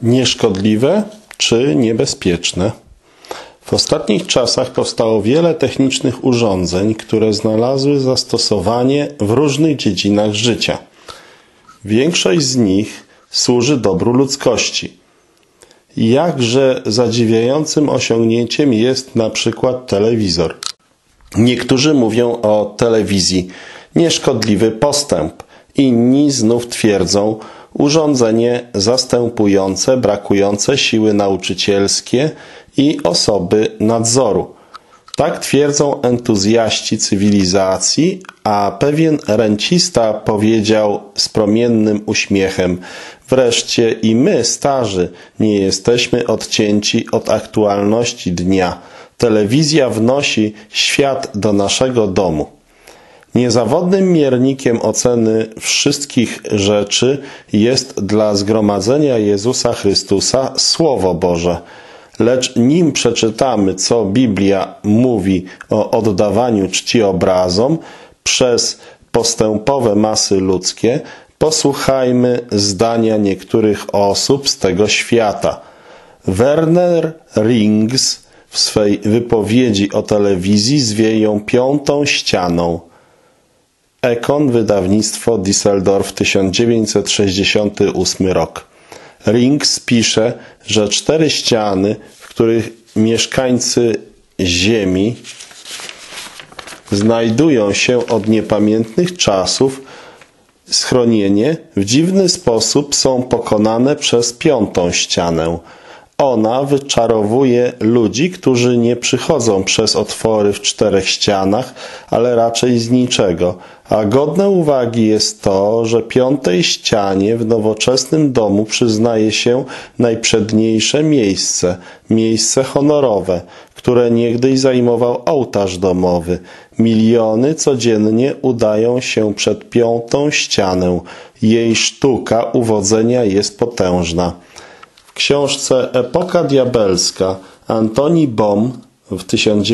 Nieszkodliwe czy niebezpieczne? W ostatnich czasach powstało wiele technicznych urządzeń, które znalazły zastosowanie w różnych dziedzinach życia. Większość z nich służy dobru ludzkości. Jakże zadziwiającym osiągnięciem jest na przykład telewizor. Niektórzy mówią o telewizji nieszkodliwy postęp, inni znów twierdzą urządzenie zastępujące brakujące siły nauczycielskie i osoby nadzoru. Tak twierdzą entuzjaści cywilizacji, a pewien rencista powiedział z promiennym uśmiechem: wreszcie i my, starzy, nie jesteśmy odcięci od aktualności dnia. Telewizja wnosi świat do naszego domu. Niezawodnym miernikiem oceny wszystkich rzeczy jest dla zgromadzenia Jezusa Chrystusa Słowo Boże. Lecz nim przeczytamy, co Biblia mówi o oddawaniu czci obrazom przez postępowe masy ludzkie, posłuchajmy zdania niektórych osób z tego świata. Werner Rings w swej wypowiedzi o telewizji zwie ją piątą ścianą. Econ, wydawnictwo Düsseldorf, 1968 rok. Rings pisze, że 4 ściany, w których mieszkańcy Ziemi znajdują się od niepamiętnych czasów schronienie, w dziwny sposób są pokonane przez piątą ścianę. Ona wyczarowuje ludzi, którzy nie przychodzą przez otwory w 4 ścianach, ale raczej z niczego. A godne uwagi jest to, że piątej ścianie w nowoczesnym domu przyznaje się najprzedniejsze miejsce honorowe, które niegdyś zajmował ołtarz domowy. Miliony codziennie udają się przed piątą ścianę. Jej sztuka uwodzenia jest potężna. W książce Epoka diabelska Antoni Bohm w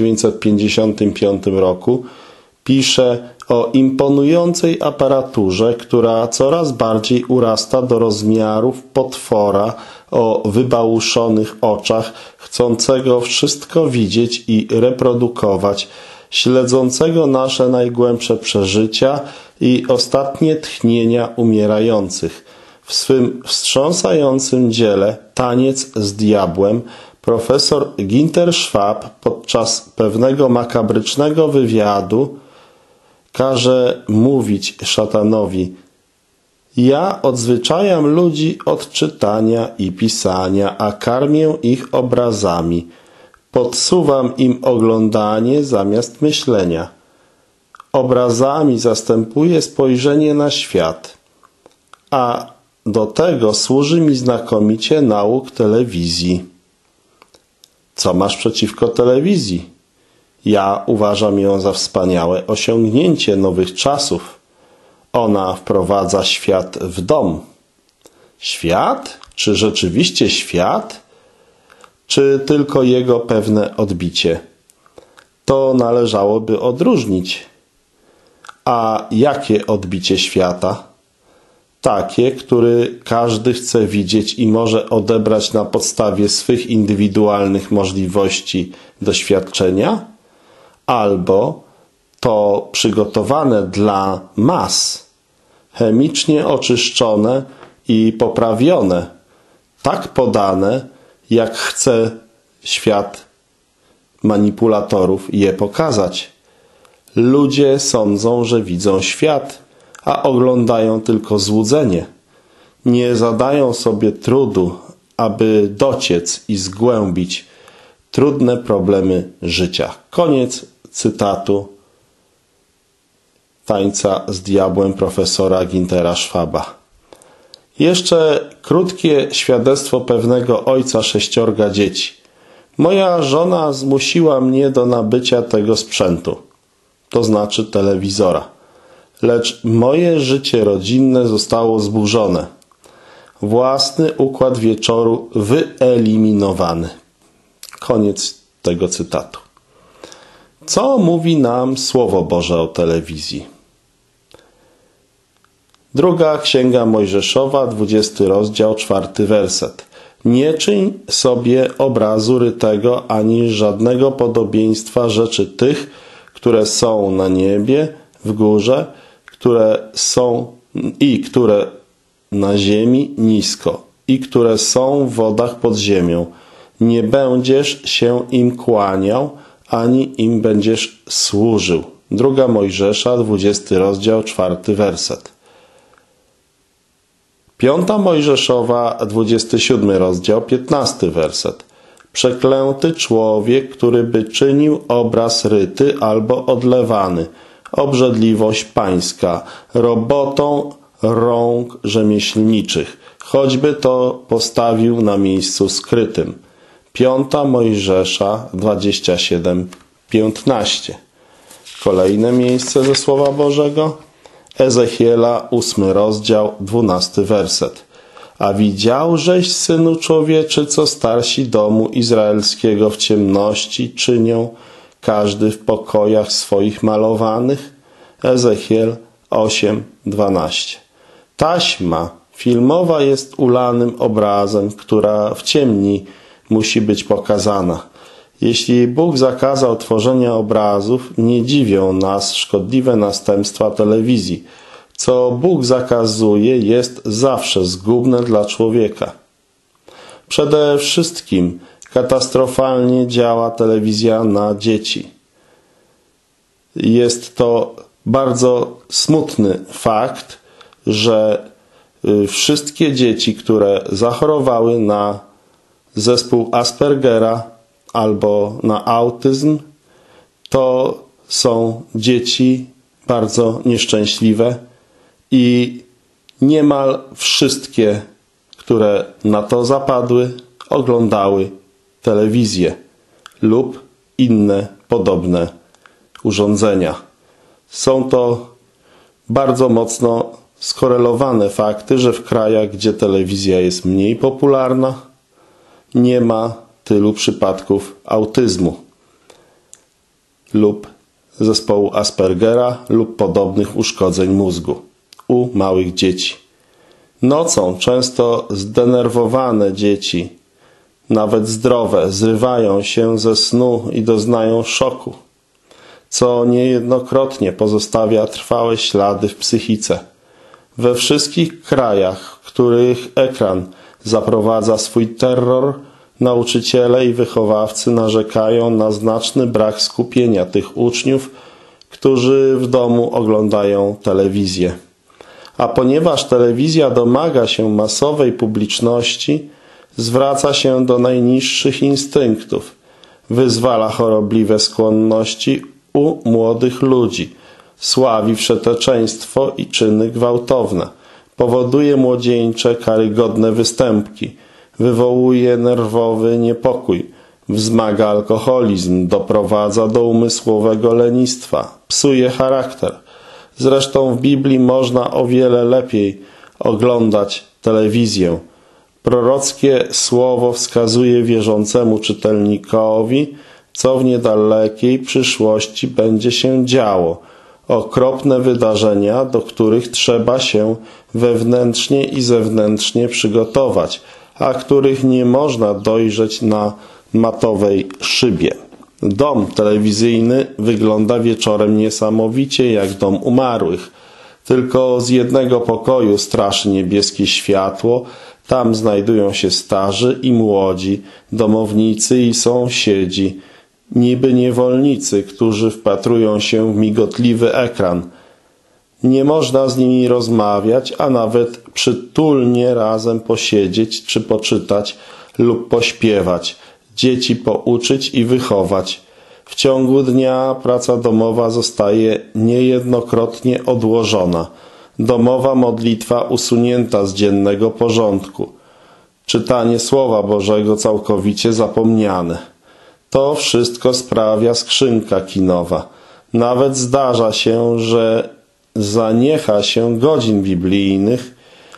1955 roku pisze o imponującej aparaturze, która coraz bardziej urasta do rozmiarów potwora o wybałuszonych oczach, chcącego wszystko widzieć i reprodukować, śledzącego nasze najgłębsze przeżycia i ostatnie tchnienia umierających. W swym wstrząsającym dziele Taniec z diabłem profesor Günter Schwab podczas pewnego makabrycznego wywiadu każe mówić szatanowi: ja odzwyczajam ludzi od czytania i pisania, a karmię ich obrazami. Podsuwam im oglądanie zamiast myślenia. Obrazami zastępuję spojrzenie na świat, a do tego służy mi znakomicie nauk telewizji. Co masz przeciwko telewizji? Ja uważam ją za wspaniałe osiągnięcie nowych czasów. Ona wprowadza świat w dom. Świat? Czy rzeczywiście świat? Czy tylko jego pewne odbicie? To należałoby odróżnić. A jakie odbicie świata? Takie, który każdy chce widzieć i może odebrać na podstawie swych indywidualnych możliwości doświadczenia? Albo to przygotowane dla mas, chemicznie oczyszczone i poprawione, tak podane, jak chce świat manipulatorów je pokazać. Ludzie sądzą, że widzą świat, a oglądają tylko złudzenie. Nie zadają sobie trudu, aby dociec i zgłębić trudne problemy życia. Koniec cytatu Tańca z diabłem profesora Güntera Schwaba. Jeszcze krótkie świadectwo pewnego ojca 6 dzieci. Moja żona zmusiła mnie do nabycia tego sprzętu, to znaczy telewizora. Lecz moje życie rodzinne zostało zburzone. Własny układ wieczoru wyeliminowany. Koniec tego cytatu. Co mówi nam Słowo Boże o telewizji? Druga Księga Mojżeszowa, 20 rozdział, 4 werset. Nie czyń sobie obrazu rytego, ani żadnego podobieństwa rzeczy tych, które są na niebie, w górze, które na ziemi nisko i które są w wodach pod ziemią. Nie będziesz się im kłaniał, ani im będziesz służył. 2 Mojżesza, 20 rozdział, 4 werset. 5 Mojżeszowa, 27 rozdział, 15 werset. Przeklęty człowiek, który by czynił obraz ryty albo odlewany, obrzydliwość pańska, robotą rąk rzemieślniczych, choćby to postawił na miejscu skrytym. 5 Mojżesza 27:15. Kolejne miejsce ze Słowa Bożego. Ezechiela 8 rozdział 12 werset. A widziałżeś, synu człowieczy, co starsi domu izraelskiego w ciemności czynią, każdy w pokojach swoich malowanych? Ezechiel 8:12. Taśma filmowa jest ulanym obrazem, która w ciemni musi być pokazana. Jeśli Bóg zakazał tworzenia obrazów, nie dziwią nas szkodliwe następstwa telewizji. Co Bóg zakazuje, jest zawsze zgubne dla człowieka. Przede wszystkim katastrofalnie działa telewizja na dzieci. Jest to bardzo smutny fakt, że wszystkie dzieci, które zachorowały na zespół Aspergera albo na autyzm, to są dzieci bardzo nieszczęśliwe i niemal wszystkie, które na to zapadły, oglądały telewizję lub inne podobne urządzenia. Są to bardzo mocno skorelowane fakty, że w krajach, gdzie telewizja jest mniej popularna, nie ma tylu przypadków autyzmu lub zespołu Aspergera lub podobnych uszkodzeń mózgu u małych dzieci. Nocą często zdenerwowane dzieci, nawet zdrowe, zrywają się ze snu i doznają szoku, co niejednokrotnie pozostawia trwałe ślady w psychice. We wszystkich krajach, w których ekran zaprowadza swój terror, nauczyciele i wychowawcy narzekają na znaczny brak skupienia tych uczniów, którzy w domu oglądają telewizję. A ponieważ telewizja domaga się masowej publiczności, zwraca się do najniższych instynktów, wyzwala chorobliwe skłonności u młodych ludzi, sławi wszeteczeństwo i czyny gwałtowne, powoduje młodzieńcze, karygodne występki, wywołuje nerwowy niepokój, wzmaga alkoholizm, doprowadza do umysłowego lenistwa, psuje charakter. Zresztą w Biblii można o wiele lepiej oglądać telewizję. Prorockie słowo wskazuje wierzącemu czytelnikowi, co w niedalekiej przyszłości będzie się działo. Okropne wydarzenia, do których trzeba się wewnętrznie i zewnętrznie przygotować, a których nie można dojrzeć na matowej szybie. Dom telewizyjny wygląda wieczorem niesamowicie jak dom umarłych. Tylko z jednego pokoju straszy niebieskie światło. Tam znajdują się starzy i młodzi, domownicy i sąsiedzi, niby niewolnicy, którzy wpatrują się w migotliwy ekran. Nie można z nimi rozmawiać, a nawet przytulnie razem posiedzieć czy poczytać lub pośpiewać, dzieci pouczyć i wychować. W ciągu dnia praca domowa zostaje niejednokrotnie odłożona. Domowa modlitwa usunięta z dziennego porządku. Czytanie Słowa Bożego całkowicie zapomniane. To wszystko sprawia skrzynka kinowa. Nawet zdarza się, że zaniecha się godzin biblijnych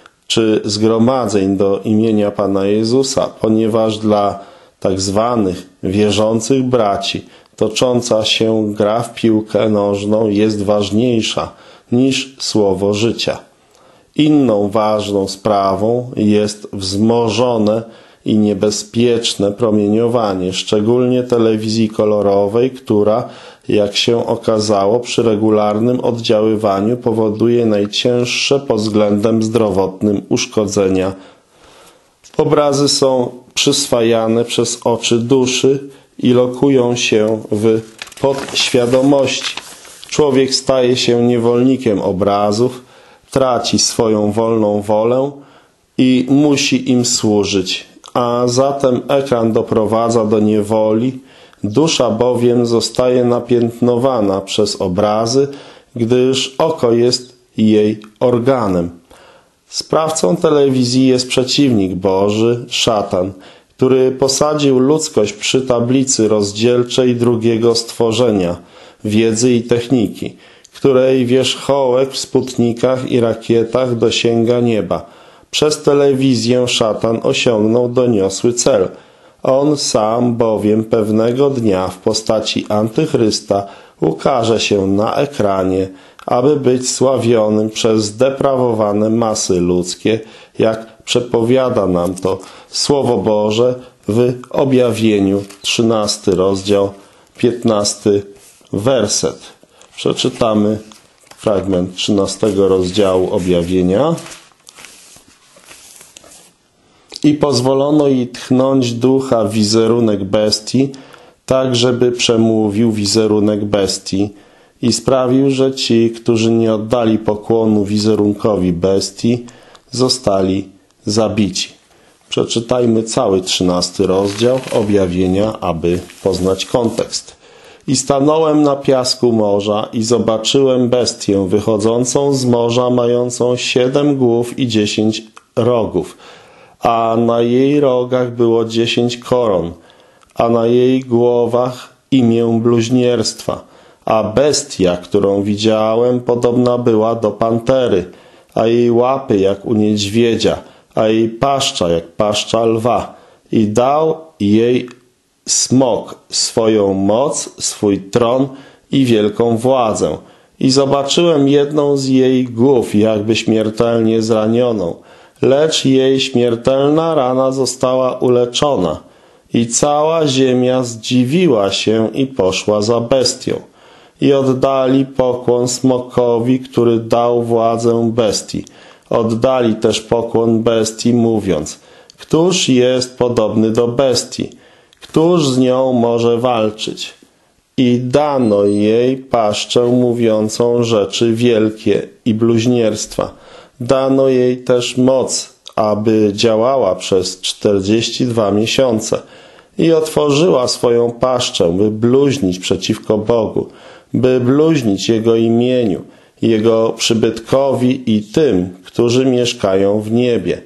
czy zgromadzeń do imienia Pana Jezusa, ponieważ dla tak zwanych wierzących braci tocząca się gra w piłkę nożną jest ważniejsza niż słowo życia. Inną ważną sprawą jest wzmożone i niebezpieczne promieniowanie, szczególnie telewizji kolorowej, która, jak się okazało, przy regularnym oddziaływaniu powoduje najcięższe pod względem zdrowotnym uszkodzenia. Obrazy są przyswajane przez oczy duszy i lokują się w podświadomości. Człowiek staje się niewolnikiem obrazów, traci swoją wolną wolę i musi im służyć, a zatem ekran doprowadza do niewoli, dusza bowiem zostaje napiętnowana przez obrazy, gdyż oko jest jej organem. Sprawcą telewizji jest przeciwnik Boży, szatan, który posadził ludzkość przy tablicy rozdzielczej drugiego stworzenia, wiedzy i techniki, której wierzchołek w sputnikach i rakietach dosięga nieba. Przez telewizję szatan osiągnął doniosły cel. On sam bowiem pewnego dnia w postaci antychrysta ukaże się na ekranie, aby być sławionym przez zdeprawowane masy ludzkie, jak przepowiada nam to Słowo Boże w Objawieniu, 13 rozdział, 15 werset. Przeczytamy fragment 13 rozdziału Objawienia. I pozwolono jej tchnąć ducha w wizerunek bestii, tak żeby przemówił wizerunek bestii i sprawił, że ci, którzy nie oddali pokłonu wizerunkowi bestii, zostali zabici. Przeczytajmy cały 13 rozdział Objawienia, aby poznać kontekst. I stanąłem na piasku morza i zobaczyłem bestię wychodzącą z morza, mającą 7 głów i 10 rogów, a na jej rogach było 10 koron, a na jej głowach imię bluźnierstwa. A bestia, którą widziałem, podobna była do pantery, a jej łapy jak u niedźwiedzia, a jej paszcza jak paszcza lwa. I dał jej smok swoją moc, swój tron i wielką władzę. I zobaczyłem jedną z jej głów, jakby śmiertelnie zranioną, lecz jej śmiertelna rana została uleczona. I cała ziemia zdziwiła się i poszła za bestią. I oddali pokłon smokowi, który dał władzę bestii. Oddali też pokłon bestii, mówiąc: Któż jest podobny do bestii? Któż z nią może walczyć? I dano jej paszczę mówiącą rzeczy wielkie i bluźnierstwa. Dano jej też moc, aby działała przez 42 miesiące. I otworzyła swoją paszczę, by bluźnić przeciwko Bogu, by bluźnić Jego imieniu, Jego przybytkowi i tym, którzy mieszkają w niebie.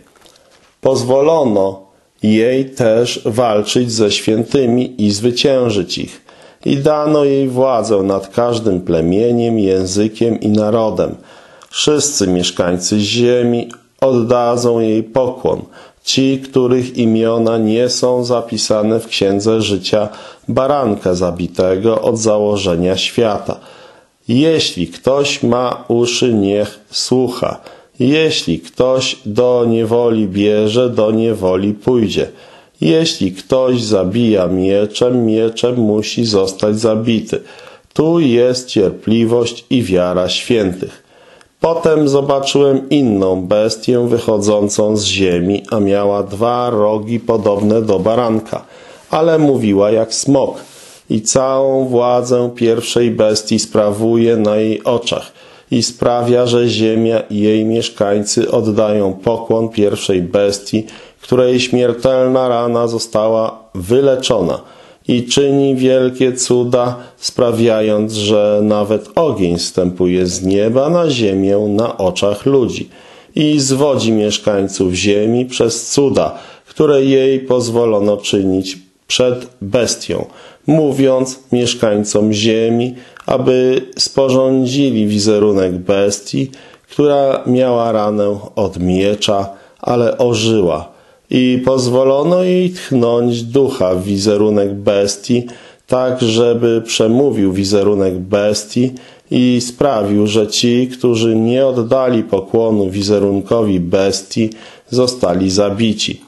Pozwolono jej też walczyć ze świętymi i zwyciężyć ich. I dano jej władzę nad każdym plemieniem, językiem i narodem. Wszyscy mieszkańcy ziemi oddadzą jej pokłon, ci, których imiona nie są zapisane w Księdze Życia Baranka zabitego od założenia świata. Jeśli ktoś ma uszy, niech słucha. Jeśli ktoś do niewoli bierze, do niewoli pójdzie. Jeśli ktoś zabija mieczem, mieczem musi zostać zabity. Tu jest cierpliwość i wiara świętych. Potem zobaczyłem inną bestię wychodzącą z ziemi, a miała 2 rogi podobne do baranka, ale mówiła jak smok i całą władzę pierwszej bestii sprawuje na jej oczach i sprawia, że ziemia i jej mieszkańcy oddają pokłon pierwszej bestii, której śmiertelna rana została wyleczona i czyni wielkie cuda, sprawiając, że nawet ogień zstępuje z nieba na ziemię na oczach ludzi i zwodzi mieszkańców ziemi przez cuda, które jej pozwolono czynić przed bestią, mówiąc mieszkańcom ziemi, aby sporządzili wizerunek bestii, która miała ranę od miecza, ale ożyła. I pozwolono jej tchnąć ducha w wizerunek bestii, tak żeby przemówił wizerunek bestii i sprawił, że ci, którzy nie oddali pokłonu wizerunkowi bestii, zostali zabici.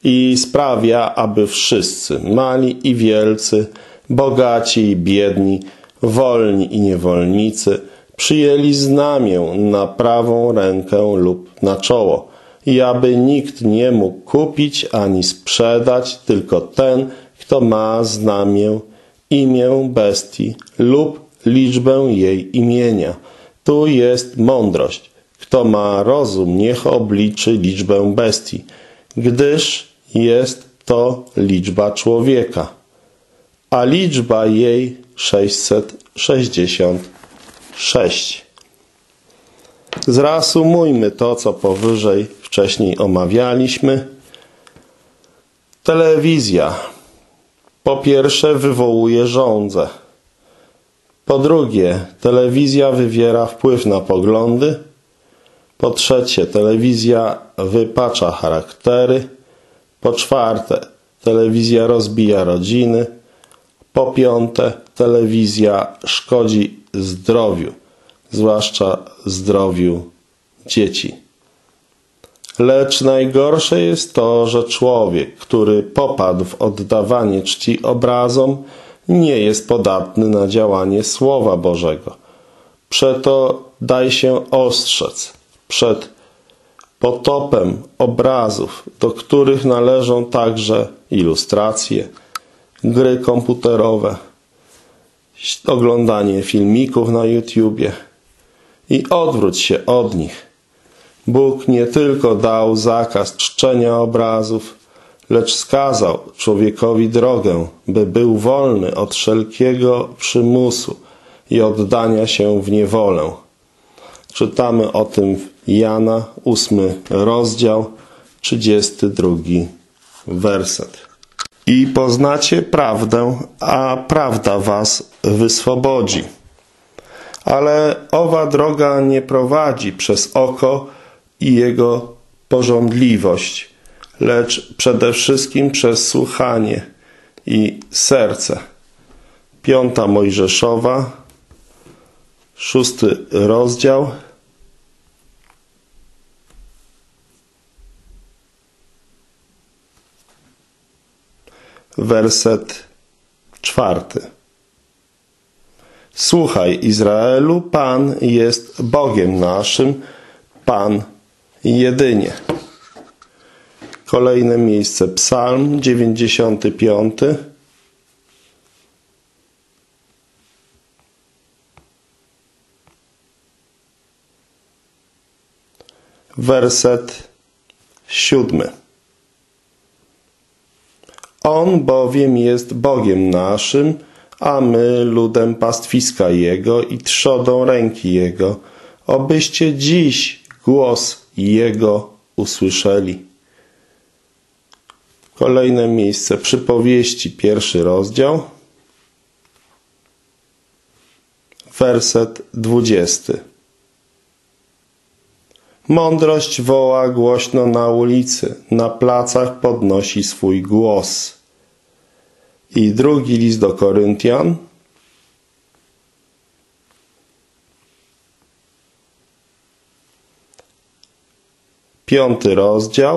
i sprawia, aby wszyscy, mali i wielcy, bogaci i biedni, wolni i niewolnicy, przyjęli znamię na prawą rękę lub na czoło i aby nikt nie mógł kupić ani sprzedać, tylko ten, kto ma znamię, imię bestii lub liczbę jej imienia. Tu jest mądrość. Kto ma rozum, niech obliczy liczbę bestii, gdyż jest to liczba człowieka, a liczba jej 666. Zreasumujmy to, co powyżej wcześniej omawialiśmy. Telewizja po pierwsze wywołuje żądzę. Po drugie, telewizja wywiera wpływ na poglądy. Po trzecie, telewizja wypacza charaktery. Po czwarte, telewizja rozbija rodziny. Po piąte, telewizja szkodzi zdrowiu, zwłaszcza zdrowiu dzieci. Lecz najgorsze jest to, że człowiek, który popadł w oddawanie czci obrazom, nie jest podatny na działanie Słowa Bożego. Przeto daj się ostrzec przed potopem obrazów, do których należą także ilustracje, gry komputerowe, oglądanie filmików na YouTubie i odwróć się od nich. Bóg nie tylko dał zakaz czczenia obrazów, lecz skazał człowiekowi drogę, by był wolny od wszelkiego przymusu i oddania się w niewolę. Czytamy o tym w Jana, 8 rozdział, 32 werset. I poznacie prawdę, a prawda was wyswobodzi. Ale owa droga nie prowadzi przez oko i jego pożądliwość, lecz przede wszystkim przez słuchanie i serce. 5 Mojżeszowa, 6 rozdział, werset 4. Słuchaj, Izraelu, Pan jest Bogiem naszym, Pan jedynie. Kolejne miejsce, Psalm 95. Werset 7. On bowiem jest Bogiem naszym, a my ludem pastwiska Jego i trzodą ręki Jego, obyście dziś głos Jego usłyszeli. Kolejne miejsce, Przypowieści, 1 rozdział, werset 20. Mądrość woła głośno na ulicy, na placach podnosi swój głos. I drugi list do Koryntian, 5 rozdział,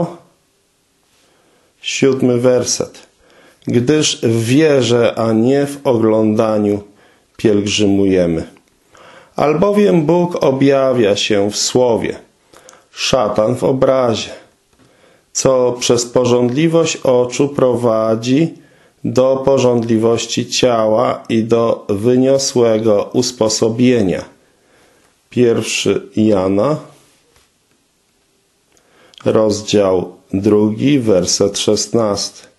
7 werset. Gdyż w wierze, a nie w oglądaniu pielgrzymujemy. Albowiem Bóg objawia się w słowie, szatan w obrazie, co przez pożądliwość oczu prowadzi do pożądliwości ciała i do wyniosłego usposobienia. 1 Jana, rozdział 2, werset 16.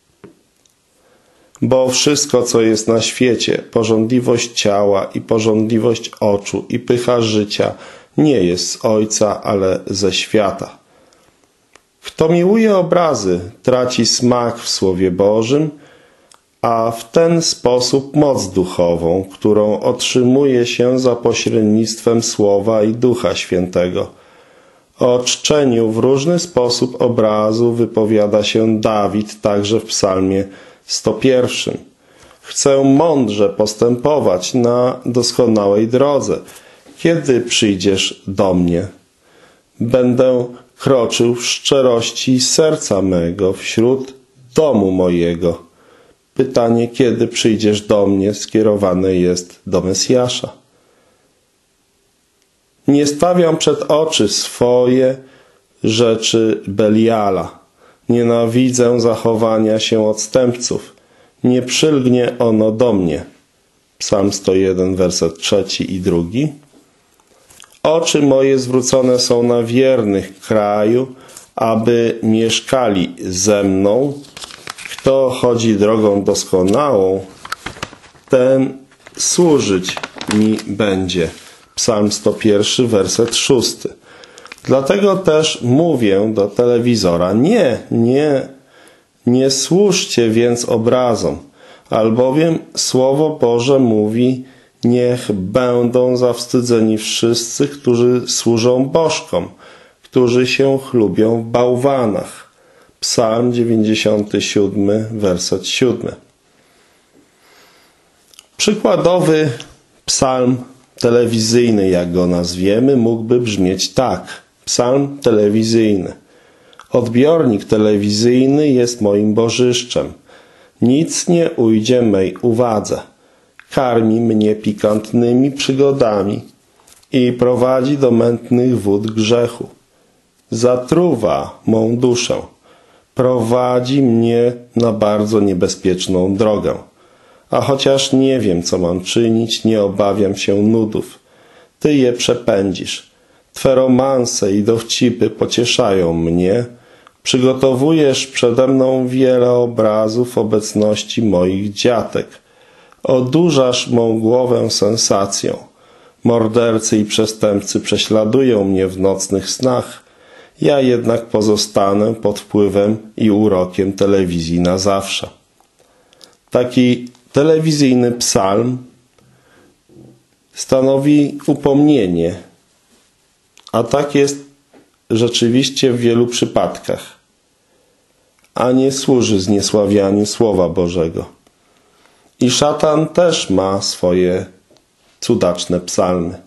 Bo wszystko, co jest na świecie, pożądliwość ciała i pożądliwość oczu i pycha życia, nie jest z Ojca, ale ze świata. Kto miłuje obrazy, traci smak w Słowie Bożym, a w ten sposób moc duchową, którą otrzymuje się za pośrednictwem Słowa i Ducha Świętego. O czczeniu w różny sposób obrazu wypowiada się Dawid także w Psalmie 101. Chcę mądrze postępować na doskonałej drodze. Kiedy przyjdziesz do mnie? Będę kroczył w szczerości serca mego wśród domu mojego. Pytanie, kiedy przyjdziesz do mnie, skierowane jest do Mesjasza. Nie stawiam przed oczy swoje rzeczy Beliala. Nienawidzę zachowania się odstępców. Nie przylgnie ono do mnie. Psalm 101, werset 3 i 2. Oczy moje zwrócone są na wiernych kraju, aby mieszkali ze mną. Kto chodzi drogą doskonałą, ten służyć mi będzie. Psalm 101, werset 6. Dlatego też mówię do telewizora, nie służcie więc obrazom, albowiem Słowo Boże mówi, niech będą zawstydzeni wszyscy, którzy służą bożkom, którzy się chlubią w bałwanach. Psalm 97, werset 7. Przykładowy psalm telewizyjny, jak go nazwiemy, mógłby brzmieć tak. Psalm telewizyjny. Odbiornik telewizyjny jest moim bożyszczem. Nic nie ujdzie mej uwadze. Karmi mnie pikantnymi przygodami i prowadzi do mętnych wód grzechu. Zatruwa mą duszę. Prowadzi mnie na bardzo niebezpieczną drogę. A chociaż nie wiem, co mam czynić, nie obawiam się nudów. Ty je przepędzisz. Twe romanse i dowcipy pocieszają mnie. Przygotowujesz przede mną wiele obrazów w obecności moich dziatek. Odurzasz mą głowę sensacją. Mordercy i przestępcy prześladują mnie w nocnych snach. Ja jednak pozostanę pod wpływem i urokiem telewizji na zawsze. Taki telewizyjny psalm stanowi upomnienie, a tak jest rzeczywiście w wielu przypadkach, a nie służy zniesławianiu Słowa Bożego. I szatan też ma swoje cudaczne psalmy.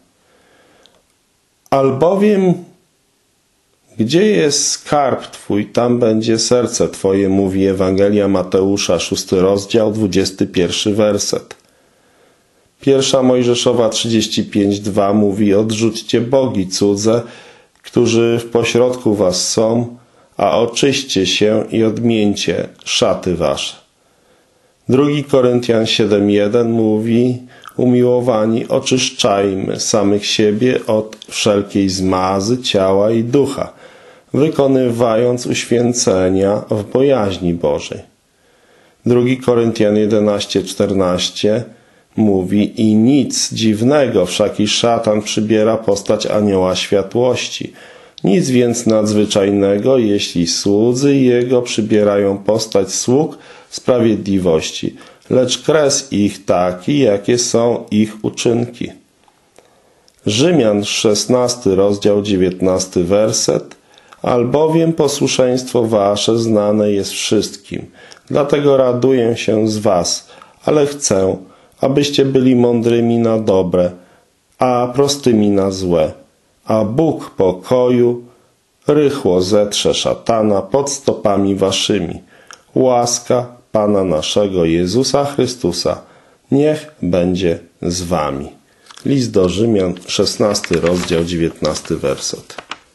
Albowiem gdzie jest skarb Twój, tam będzie serce Twoje, mówi Ewangelia Mateusza, 6 rozdział, 21 werset. 1 Mojżeszowa 35:2 mówi, odrzućcie bogi cudze, którzy w pośrodku was są, a oczyście się i odmieńcie szaty wasze. 2 Koryntian 7:1 mówi, umiłowani, oczyszczajmy samych siebie od wszelkiej zmazy ciała i ducha, wykonywając uświęcenia w bojaźni Bożej. 2 Koryntian 11:14 mówi, i nic dziwnego, wszak i szatan przybiera postać anioła światłości. Nic więc nadzwyczajnego, jeśli słudzy jego przybierają postać sług sprawiedliwości, lecz kres ich taki, jakie są ich uczynki. Rzymian 16 rozdział 19 werset. Albowiem posłuszeństwo wasze znane jest wszystkim, dlatego raduję się z was, ale chcę, abyście byli mądrymi na dobre, a prostymi na złe. A Bóg pokoju rychło zetrze szatana pod stopami waszymi. Łaska Pana naszego Jezusa Chrystusa niech będzie z wami. List do Rzymian, 16 rozdział, 19 werset.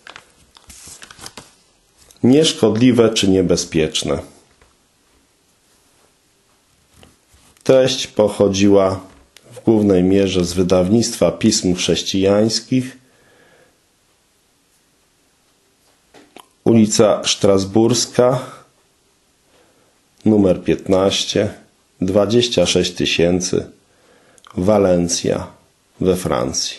Nieszkodliwe czy niebezpieczne. Treść pochodziła w głównej mierze z wydawnictwa Pism Chrześcijańskich, ulica Strasburska, numer 15, 26 000, Walencja we Francji.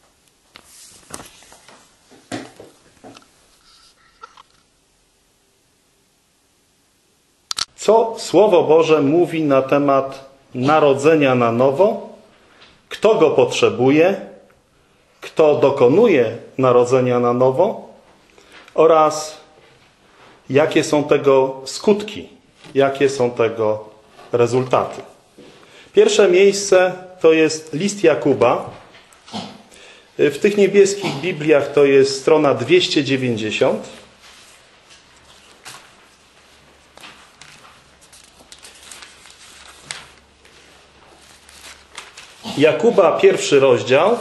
Co Słowo Boże mówi na temat narodzenia na nowo? Kto go potrzebuje? Kto dokonuje narodzenia na nowo? Oraz jakie są tego skutki? Jakie są tego rezultaty? Pierwsze miejsce to jest list Jakuba. W tych niebieskich Bibliach to jest strona 290. Jakuba, 1 rozdział,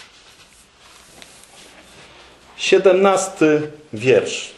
17 wiersz.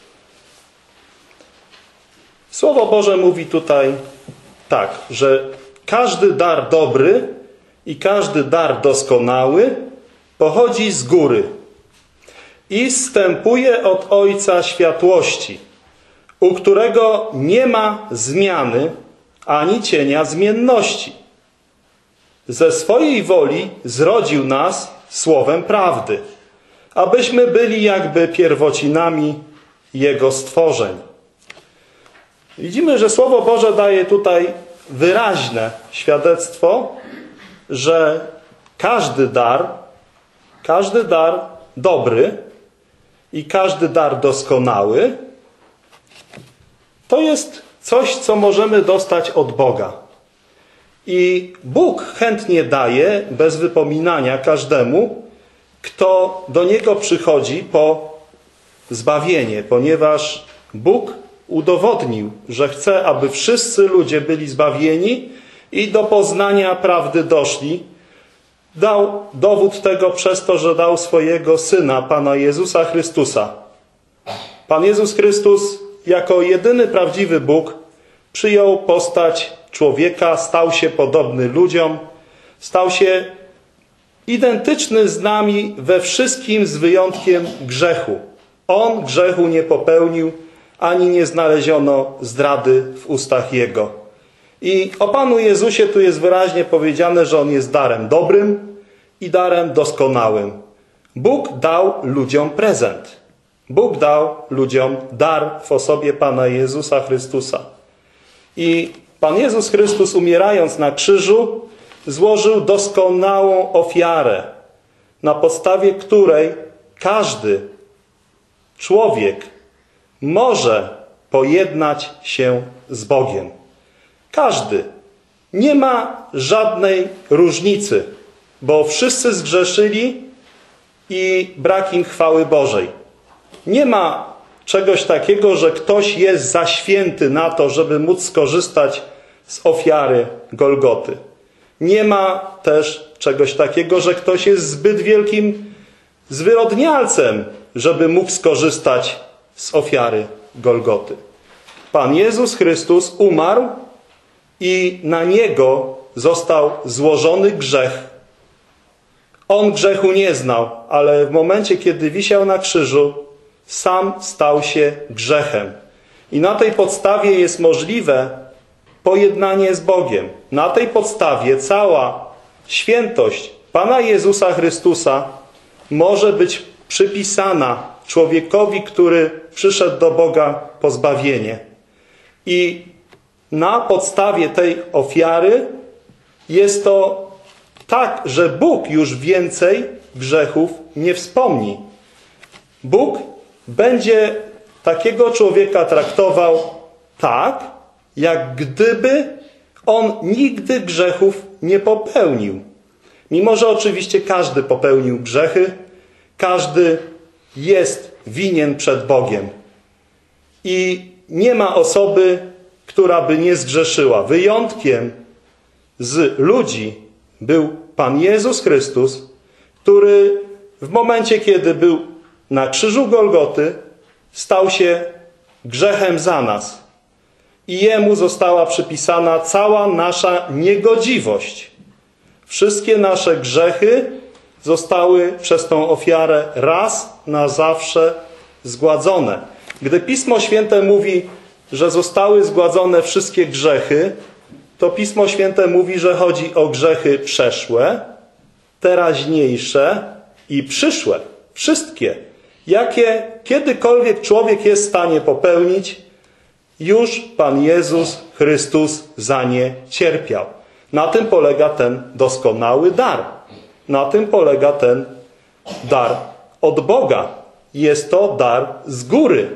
Słowo Boże mówi tutaj tak, że każdy dar dobry i każdy dar doskonały pochodzi z góry i zstępuje od Ojca światłości, u którego nie ma zmiany ani cienia zmienności. Ze swojej woli zrodził nas słowem prawdy, abyśmy byli jakby pierwocinami Jego stworzeń. Widzimy, że Słowo Boże daje tutaj wyraźne świadectwo, że każdy dar dobry i każdy dar doskonały to jest coś, co możemy dostać od Boga. I Bóg chętnie daje bez wypominania każdemu, kto do Niego przychodzi po zbawienie, ponieważ Bóg udowodnił, że chce, aby wszyscy ludzie byli zbawieni i do poznania prawdy doszli. Dał dowód tego przez to, że dał swojego Syna, Pana Jezusa Chrystusa. Pan Jezus Chrystus jako jedyny prawdziwy Bóg przyjął postać człowieka, stał się podobny ludziom, stał się identyczny z nami we wszystkim z wyjątkiem grzechu. On grzechu nie popełnił, ani nie znaleziono zdrady w ustach Jego. I o Panu Jezusie tu jest wyraźnie powiedziane, że On jest darem dobrym i darem doskonałym. Bóg dał ludziom prezent. Bóg dał ludziom dar w osobie Pana Jezusa Chrystusa. I Pan Jezus Chrystus, umierając na krzyżu, złożył doskonałą ofiarę, na podstawie której każdy człowiek może pojednać się z Bogiem. Każdy. Nie ma żadnej różnicy, bo wszyscy zgrzeszyli i brak im chwały Bożej. Nie ma czegoś takiego, że ktoś jest za święty na to, żeby móc skorzystać z ofiary Golgoty. Nie ma też czegoś takiego, że ktoś jest zbyt wielkim zwyrodnialcem, żeby mógł skorzystać z ofiary Golgoty. Pan Jezus Chrystus umarł i na Niego został złożony grzech. On grzechu nie znał, ale w momencie, kiedy wisiał na krzyżu, sam stał się grzechem. I na tej podstawie jest możliwe pojednanie z Bogiem. Na tej podstawie cała świętość Pana Jezusa Chrystusa może być przypisana człowiekowi, który przyszedł do Boga po zbawienie. I na podstawie tej ofiary jest to tak, że Bóg już więcej grzechów nie wspomni. Bóg będzie takiego człowieka traktował tak, jak gdyby on nigdy grzechów nie popełnił. Mimo że oczywiście każdy popełnił grzechy, każdy jest winien przed Bogiem. I nie ma osoby, która by nie zgrzeszyła. Wyjątkiem z ludzi był Pan Jezus Chrystus, który w momencie, kiedy był na krzyżu Golgoty, stał się grzechem za nas. I Jemu została przypisana cała nasza niegodziwość. Wszystkie nasze grzechy zostały przez tą ofiarę raz na zawsze zgładzone. Gdy Pismo Święte mówi, że zostały zgładzone wszystkie grzechy, to Pismo Święte mówi, że chodzi o grzechy przeszłe, teraźniejsze i przyszłe. Wszystkie. Jakie kiedykolwiek człowiek jest w stanie popełnić, już Pan Jezus Chrystus za nie cierpiał. Na tym polega ten doskonały dar. Na tym polega ten dar od Boga. Jest to dar z góry.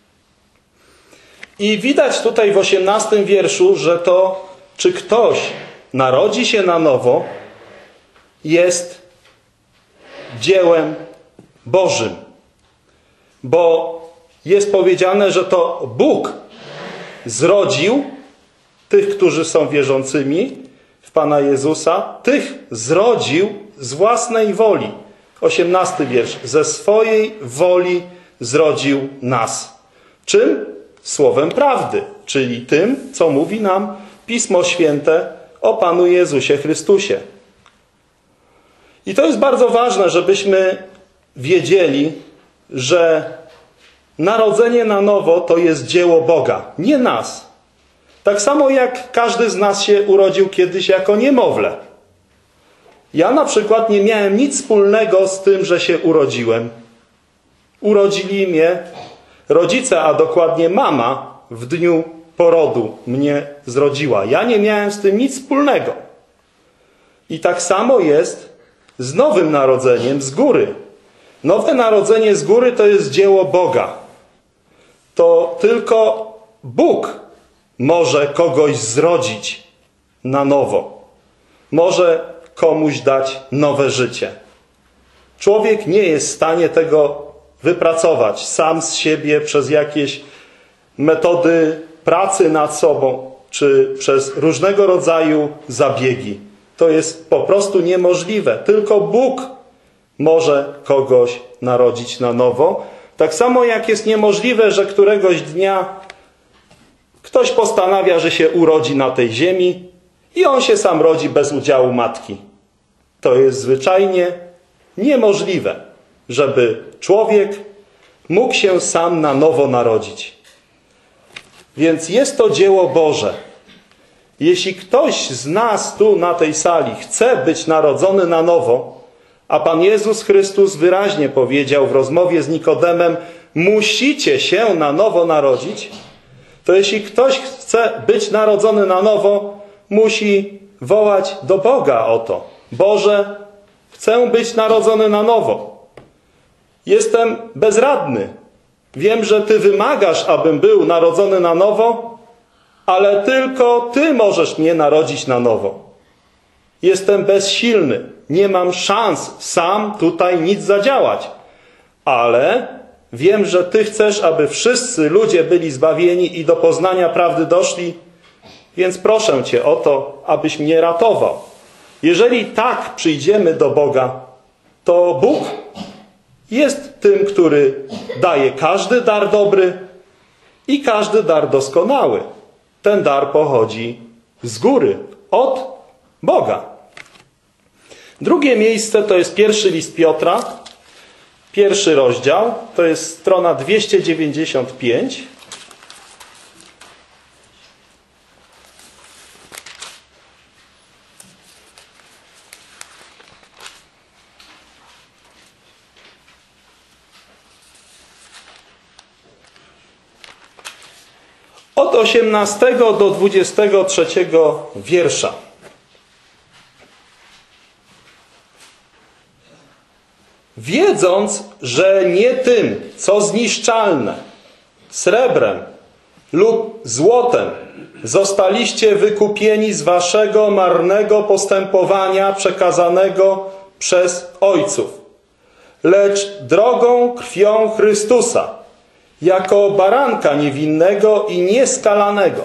I widać tutaj w 18 wierszu, że to, czy ktoś narodzi się na nowo, jest dziełem Bożym. Bo jest powiedziane, że to Bóg zrodził tych, którzy są wierzącymi w Pana Jezusa, tych zrodził z własnej woli. 18 wiersz. Ze swojej woli zrodził nas. Czym? Słowem prawdy, czyli tym, co mówi nam Pismo Święte o Panu Jezusie Chrystusie. I to jest bardzo ważne, żebyśmy wiedzieli, że narodzenie na nowo to jest dzieło Boga, nie nas. Tak samo jak każdy z nas się urodził kiedyś jako niemowlę. Ja na przykład nie miałem nic wspólnego z tym, że się urodziłem. Urodzili mnie rodzice, a dokładnie mama w dniu porodu mnie zrodziła. Ja nie miałem z tym nic wspólnego. I tak samo jest z nowym narodzeniem z góry. Nowe narodzenie z góry to jest dzieło Boga. To tylko Bóg może kogoś zrodzić na nowo. Może komuś dać nowe życie. Człowiek nie jest w stanie tego wypracować sam z siebie przez jakieś metody pracy nad sobą, czy przez różnego rodzaju zabiegi. To jest po prostu niemożliwe. Tylko Bóg może kogoś narodzić na nowo. Tak samo jak jest niemożliwe, że któregoś dnia ktoś postanawia, że się urodzi na tej ziemi i on się sam rodzi bez udziału matki. To jest zwyczajnie niemożliwe, żeby człowiek mógł się sam na nowo narodzić. Więc jest to dzieło Boże. Jeśli ktoś z nas tu na tej sali chce być narodzony na nowo, a Pan Jezus Chrystus wyraźnie powiedział w rozmowie z Nikodemem, musicie się na nowo narodzić, to jeśli ktoś chce być narodzony na nowo, musi wołać do Boga o to. Boże, chcę być narodzony na nowo. Jestem bezradny. Wiem, że Ty wymagasz, abym był narodzony na nowo, ale tylko Ty możesz mnie narodzić na nowo. Jestem bezsilny. Nie mam szans sam tutaj nic zadziałać. Ale wiem, że Ty chcesz, aby wszyscy ludzie byli zbawieni i do poznania prawdy doszli, więc proszę Cię o to, abyś mnie ratował. Jeżeli tak przyjdziemy do Boga, to Bóg jest tym, który daje każdy dar dobry i każdy dar doskonały. Ten dar pochodzi z góry, od Boga. Drugie miejsce to jest pierwszy list Piotra, 1 rozdział, to jest strona 295. Od 18 do 23 wiersza. Wiedząc, że nie tym, co zniszczalne, srebrem lub złotem, zostaliście wykupieni z waszego marnego postępowania przekazanego przez ojców, lecz drogą krwią Chrystusa, jako baranka niewinnego i nieskalanego,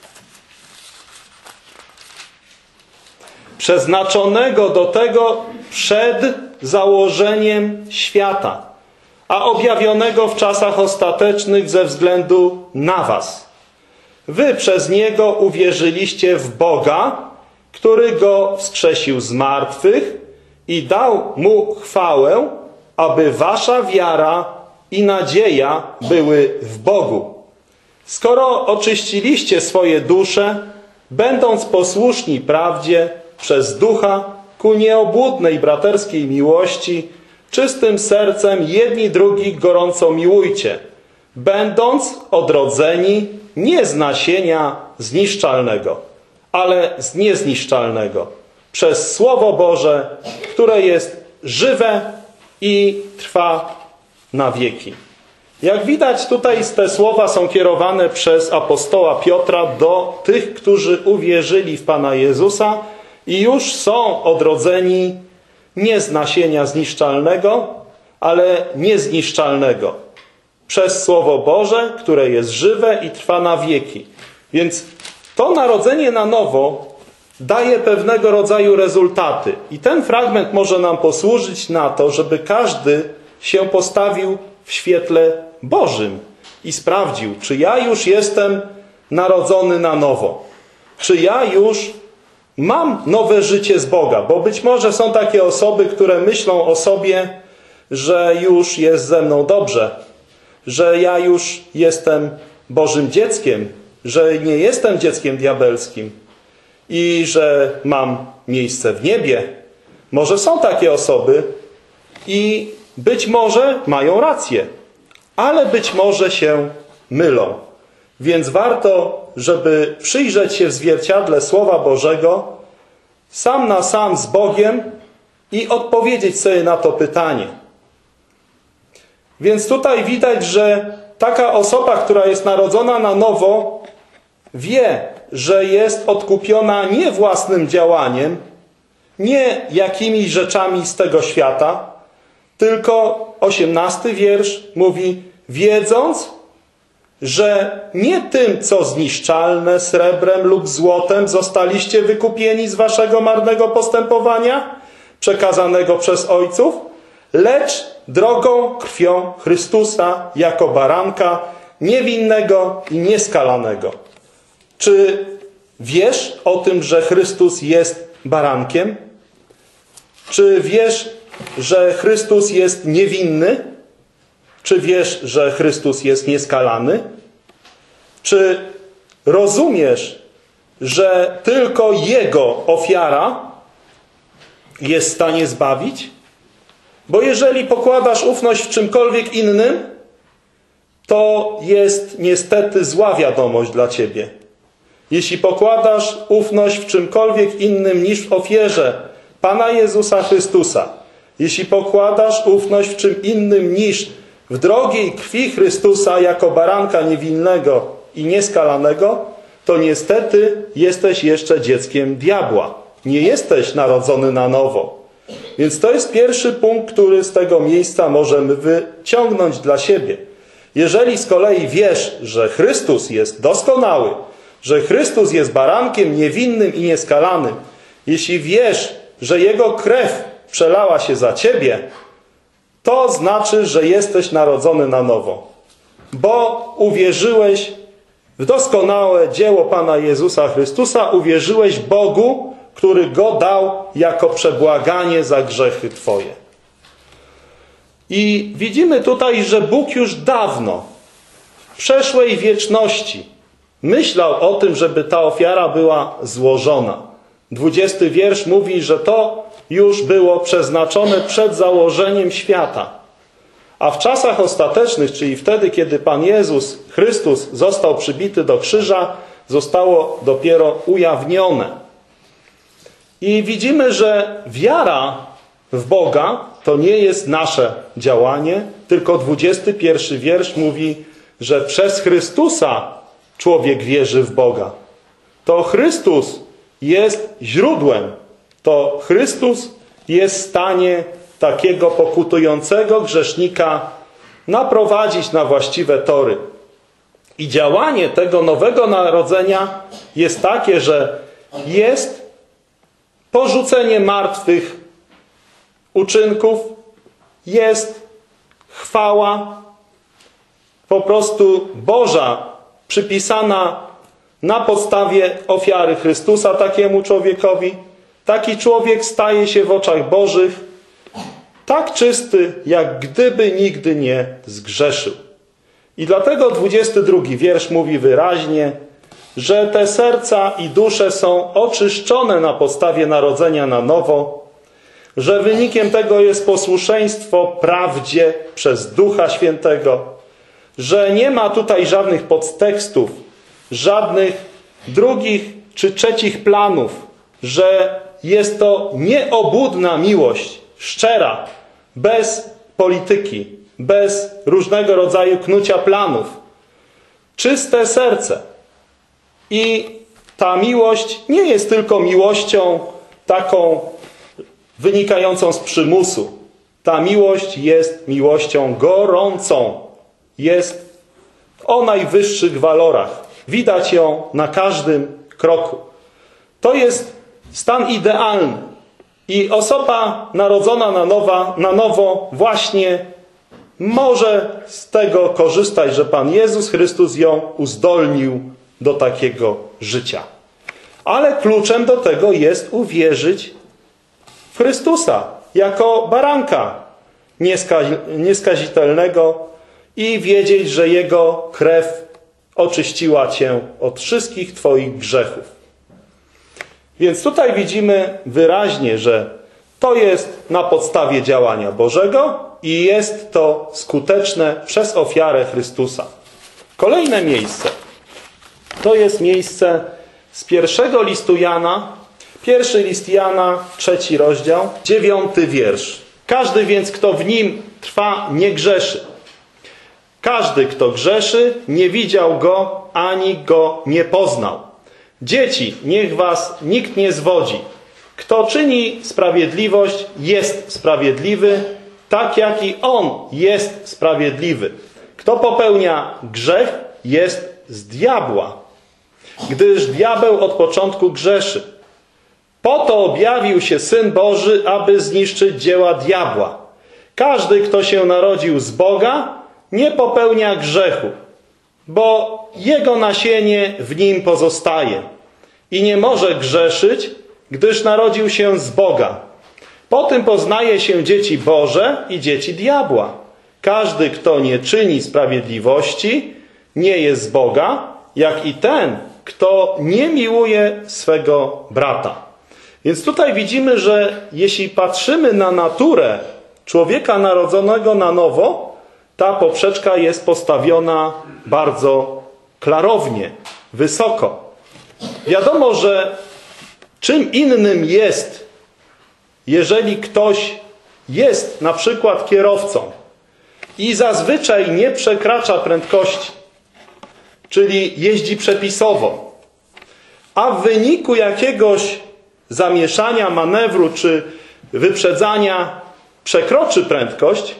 przeznaczonego do tego przed założeniem świata, a objawionego w czasach ostatecznych ze względu na was. Wy przez Niego uwierzyliście w Boga, który Go wskrzesił z martwych i dał Mu chwałę, aby wasza wiara i nadzieja były w Bogu. Skoro oczyściliście swoje dusze, będąc posłuszni prawdzie przez Ducha ku nieobłudnej braterskiej miłości, czystym sercem jedni drugich gorąco miłujcie, będąc odrodzeni nie z nasienia zniszczalnego, ale z niezniszczalnego, przez Słowo Boże, które jest żywe i trwa na wieki. Jak widać, tutaj te słowa są kierowane przez apostoła Piotra do tych, którzy uwierzyli w Pana Jezusa i już są odrodzeni nie z nasienia zniszczalnego, ale niezniszczalnego. Przez Słowo Boże, które jest żywe i trwa na wieki. Więc to narodzenie na nowo daje pewnego rodzaju rezultaty. I ten fragment może nam posłużyć na to, żeby każdy się postawił w świetle Bożym i sprawdził, czy ja już jestem narodzony na nowo. Czy ja już mam nowe życie z Boga. Bo być może są takie osoby, które myślą o sobie, że już jest ze mną dobrze, że ja już jestem Bożym dzieckiem, że nie jestem dzieckiem diabelskim i że mam miejsce w niebie. Może są takie osoby i być może mają rację, ale być może się mylą. Więc warto, żeby przyjrzeć się w zwierciadle Słowa Bożego sam na sam z Bogiem i odpowiedzieć sobie na to pytanie. Więc tutaj widać, że taka osoba, która jest narodzona na nowo, wie, że jest odkupiona nie własnym działaniem, nie jakimiś rzeczami z tego świata, tylko 18 wiersz mówi, wiedząc, że nie tym, co zniszczalne, srebrem lub złotem zostaliście wykupieni z waszego marnego postępowania, przekazanego przez ojców, lecz drogą krwią Chrystusa jako baranka, niewinnego i nieskalanego. Czy wiesz o tym, że Chrystus jest barankiem? Czy wiesz, że Chrystus jest niewinny? Czy wiesz, że Chrystus jest nieskalany? Czy rozumiesz, że tylko Jego ofiara jest w stanie zbawić? Bo jeżeli pokładasz ufność w czymkolwiek innym, to jest niestety zła wiadomość dla ciebie. Jeśli pokładasz ufność w czymkolwiek innym niż w ofierze Pana Jezusa Chrystusa, jeśli pokładasz ufność w czym innym niż w drogiej krwi Chrystusa jako baranka niewinnego i nieskalanego, to niestety jesteś jeszcze dzieckiem diabła. Nie jesteś narodzony na nowo. Więc to jest pierwszy punkt, który z tego miejsca możemy wyciągnąć dla siebie. Jeżeli z kolei wiesz, że Chrystus jest doskonały, że Chrystus jest barankiem niewinnym i nieskalanym, jeśli wiesz, że Jego krew przelała się za ciebie, to znaczy, że jesteś narodzony na nowo. Bo uwierzyłeś w doskonałe dzieło Pana Jezusa Chrystusa, uwierzyłeś Bogu, który Go dał jako przebłaganie za grzechy twoje. I widzimy tutaj, że Bóg już dawno, w przeszłej wieczności, myślał o tym, żeby ta ofiara była złożona. 20 wiersz mówi, że to już było przeznaczone przed założeniem świata. A w czasach ostatecznych, czyli wtedy, kiedy Pan Jezus Chrystus został przybity do krzyża, zostało dopiero ujawnione. I widzimy, że wiara w Boga to nie jest nasze działanie, tylko 21 wiersz mówi, że przez Chrystusa człowiek wierzy w Boga. To Chrystus jest źródłem. To Chrystus jest w stanie takiego pokutującego grzesznika naprowadzić na właściwe tory. I działanie tego nowego narodzenia jest takie, że jest porzucenie martwych uczynków, jest chwała po prostu Boża przypisana na podstawie ofiary Chrystusa takiemu człowiekowi. Taki człowiek staje się w oczach Bożych tak czysty, jak gdyby nigdy nie zgrzeszył. I dlatego 22 wiersz mówi wyraźnie, że te serca i dusze są oczyszczone na podstawie narodzenia na nowo, że wynikiem tego jest posłuszeństwo prawdzie przez Ducha Świętego, że nie ma tutaj żadnych podtekstów, żadnych drugich czy trzecich planów, że jest to nieobłudna miłość, szczera, bez polityki, bez różnego rodzaju knucia planów. Czyste serce. I ta miłość nie jest tylko miłością taką wynikającą z przymusu. Ta miłość jest miłością gorącą. Jest o najwyższych walorach. Widać ją na każdym kroku. To jest Stan idealny. I osoba narodzona na nowo właśnie może z tego korzystać, że Pan Jezus Chrystus ją uzdolnił do takiego życia. Ale kluczem do tego jest uwierzyć w Chrystusa jako baranka nieskazitelnego i wiedzieć, że Jego krew oczyściła cię od wszystkich twoich grzechów. Więc tutaj widzimy wyraźnie, że to jest na podstawie działania Bożego i jest to skuteczne przez ofiarę Chrystusa. Kolejne miejsce to jest miejsce z pierwszego listu Jana, pierwszy list Jana, 3 rozdział, 9 wiersz. Każdy więc, kto w nim trwa, nie grzeszy. Każdy, kto grzeszy, nie widział go, ani go nie poznał. Dzieci, niech was nikt nie zwodzi. Kto czyni sprawiedliwość, jest sprawiedliwy, tak jak i on jest sprawiedliwy. Kto popełnia grzech, jest z diabła, gdyż diabeł od początku grzeszy. Po to objawił się Syn Boży, aby zniszczyć dzieła diabła. Każdy, kto się narodził z Boga, nie popełnia grzechu, bo jego nasienie w nim pozostaje i nie może grzeszyć, gdyż narodził się z Boga. Po tym poznaje się dzieci Boże i dzieci diabła. Każdy, kto nie czyni sprawiedliwości, nie jest z Boga, jak i ten, kto nie miłuje swego brata. Więc tutaj widzimy, że jeśli patrzymy na naturę człowieka narodzonego na nowo, ta poprzeczka jest postawiona bardzo klarownie, wysoko. Wiadomo, że czym innym jest, jeżeli ktoś jest na przykład kierowcą i zazwyczaj nie przekracza prędkości, czyli jeździ przepisowo, a w wyniku jakiegoś zamieszania, manewru czy wyprzedzania przekroczy prędkość,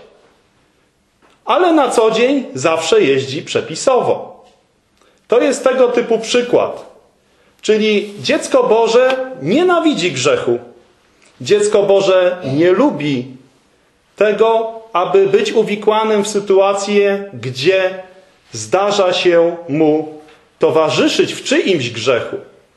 ale na co dzień zawsze jeździ przepisowo. To jest tego typu przykład. Czyli dziecko Boże nienawidzi grzechu. Dziecko Boże nie lubi tego, aby być uwikłanym w sytuację, gdzie zdarza się mu towarzyszyć w czyimś grzechu.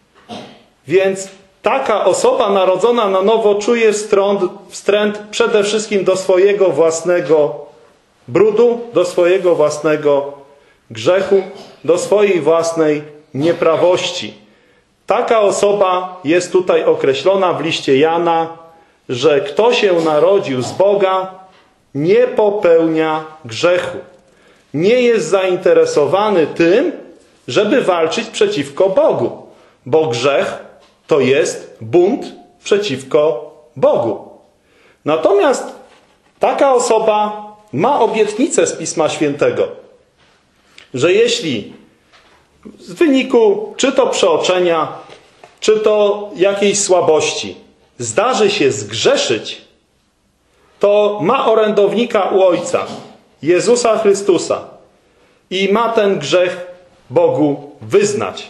Więc taka osoba narodzona na nowo czuje wstręt przede wszystkim do swojego własnego brudu, do swojego własnego grzechu, do swojej własnej nieprawości. Taka osoba jest tutaj określona w liście Jana, że kto się narodził z Boga, nie popełnia grzechu. Nie jest zainteresowany tym, żeby walczyć przeciwko Bogu, bo grzech to jest bunt przeciwko Bogu. Natomiast taka osoba ma obietnicę z Pisma Świętego, że jeśli w wyniku czy to przeoczenia, czy to jakiejś słabości zdarzy się zgrzeszyć, to ma orędownika u Ojca, Jezusa Chrystusa, i ma ten grzech Bogu wyznać.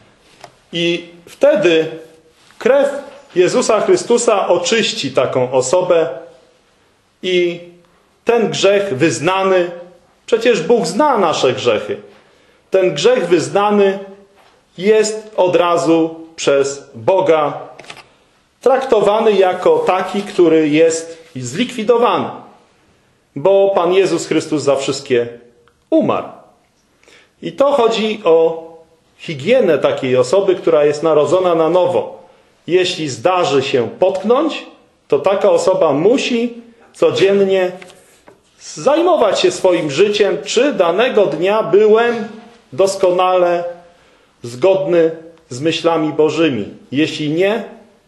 I wtedy krew Jezusa Chrystusa oczyści taką osobę i ten grzech wyznany, przecież Bóg zna nasze grzechy, ten grzech wyznany jest od razu przez Boga traktowany jako taki, który jest zlikwidowany, bo Pan Jezus Chrystus za wszystkie umarł. I to chodzi o higienę takiej osoby, która jest narodzona na nowo. Jeśli zdarzy się potknąć, to taka osoba musi codziennie zajmować się swoim życiem, czy danego dnia byłem doskonale zgodny z myślami Bożymi. Jeśli nie,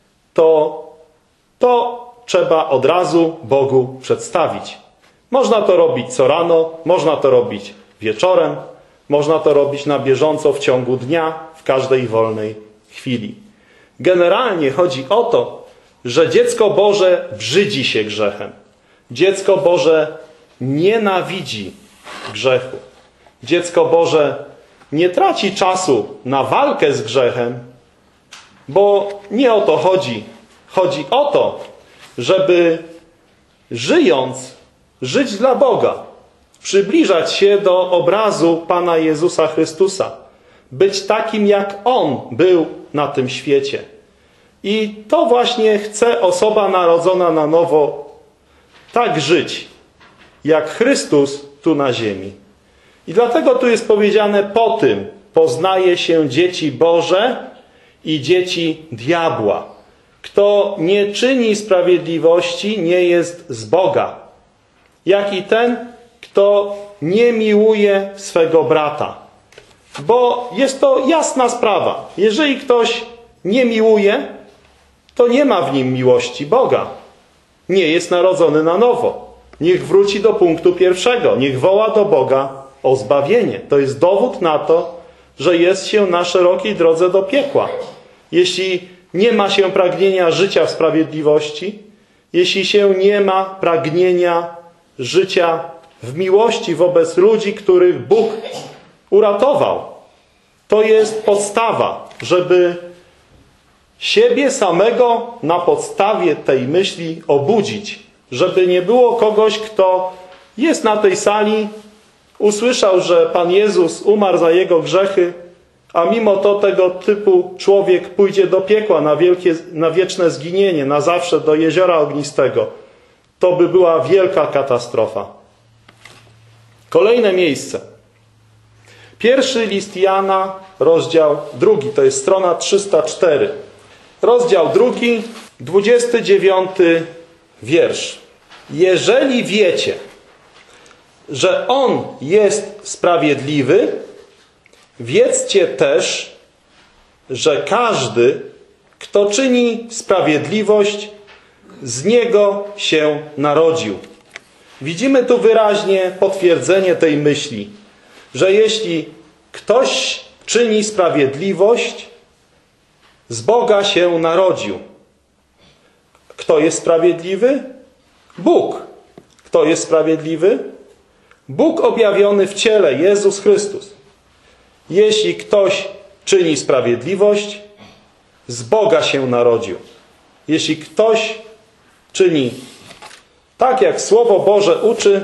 to trzeba od razu Bogu przedstawić. Można to robić co rano, można to robić wieczorem, można to robić na bieżąco w ciągu dnia, w każdej wolnej chwili. Generalnie chodzi o to, że dziecko Boże brzydzi się grzechem. Dziecko Boże nienawidzi grzechu. Dziecko Boże nie traci czasu na walkę z grzechem, Bo nie o to chodzi. Chodzi o to, żeby żyjąc, żyć dla Boga. Przybliżać się do obrazu Pana Jezusa Chrystusa. Być takim, jak On był na tym świecie. I to właśnie chce osoba narodzona na nowo tak żyć, jak Chrystus tu na ziemi. I dlatego tu jest powiedziane: po tym poznaje się dzieci Boże i dzieci diabła. Kto nie czyni sprawiedliwości, nie jest z Boga. Jak i ten, kto nie miłuje swego brata. Bo jest to jasna sprawa. Jeżeli ktoś nie miłuje, to nie ma w nim miłości Boga. Nie jest narodzony na nowo. Niech wróci do punktu pierwszego. Niech woła do Boga o zbawienie. To jest dowód na to, że jest się na szerokiej drodze do piekła. Jeśli nie ma się pragnienia życia w sprawiedliwości, jeśli się nie ma pragnienia życia w miłości wobec ludzi, których Bóg uratował, to jest podstawa, żeby siebie samego na podstawie tej myśli obudzić. Żeby nie było kogoś, kto jest na tej sali, usłyszał, że Pan Jezus umarł za jego grzechy, a mimo to tego typu człowiek pójdzie do piekła na wieczne zginienie, na zawsze do jeziora ognistego. To by była wielka katastrofa. Kolejne miejsce. Pierwszy list Jana, rozdział 2, to jest strona 304. Rozdział 2, 29 wiersz. Jeżeli wiecie, że On jest sprawiedliwy, wiedzcie też, że każdy, kto czyni sprawiedliwość, z Niego się narodził. Widzimy tu wyraźnie potwierdzenie tej myśli, że jeśli ktoś czyni sprawiedliwość, z Boga się narodził. Kto jest sprawiedliwy? Bóg. Kto jest sprawiedliwy? Bóg objawiony w ciele, Jezus Chrystus. Jeśli ktoś czyni sprawiedliwość, z Boga się narodził. Jeśli ktoś czyni tak, jak Słowo Boże uczy,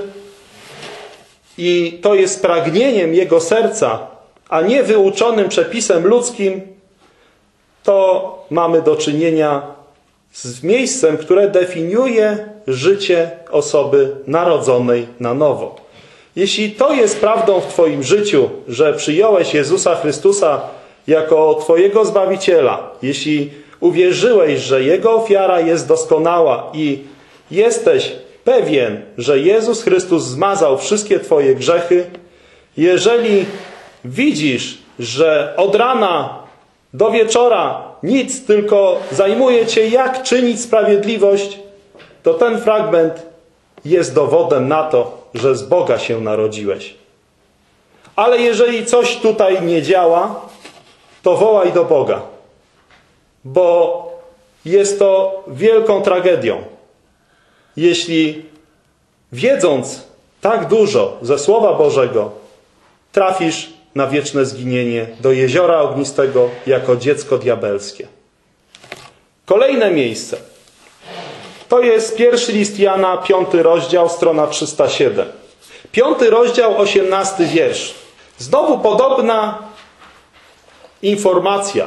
i to jest pragnieniem jego serca, a nie wyuczonym przepisem ludzkim, to mamy do czynienia z miejscem, które definiuje życie osoby narodzonej na nowo. Jeśli to jest prawdą w Twoim życiu, że przyjąłeś Jezusa Chrystusa jako Twojego Zbawiciela, jeśli uwierzyłeś, że Jego ofiara jest doskonała i jesteś pewien, że Jezus Chrystus zmazał wszystkie Twoje grzechy, jeżeli widzisz, że od rana do wieczora nic, tylko zajmuje Cię, jak czynić sprawiedliwość, to ten fragment jest dowodem na to, że z Boga się narodziłeś. Ale jeżeli coś tutaj nie działa, to wołaj do Boga, bo jest to wielką tragedią. Jeśli wiedząc tak dużo ze Słowa Bożego, trafisz na wieczne zginienie do jeziora ognistego jako dziecko diabelskie. Kolejne miejsce. To jest pierwszy list Jana, 5 rozdział, strona 307. 5 rozdział, 18 wiersz. Znowu podobna informacja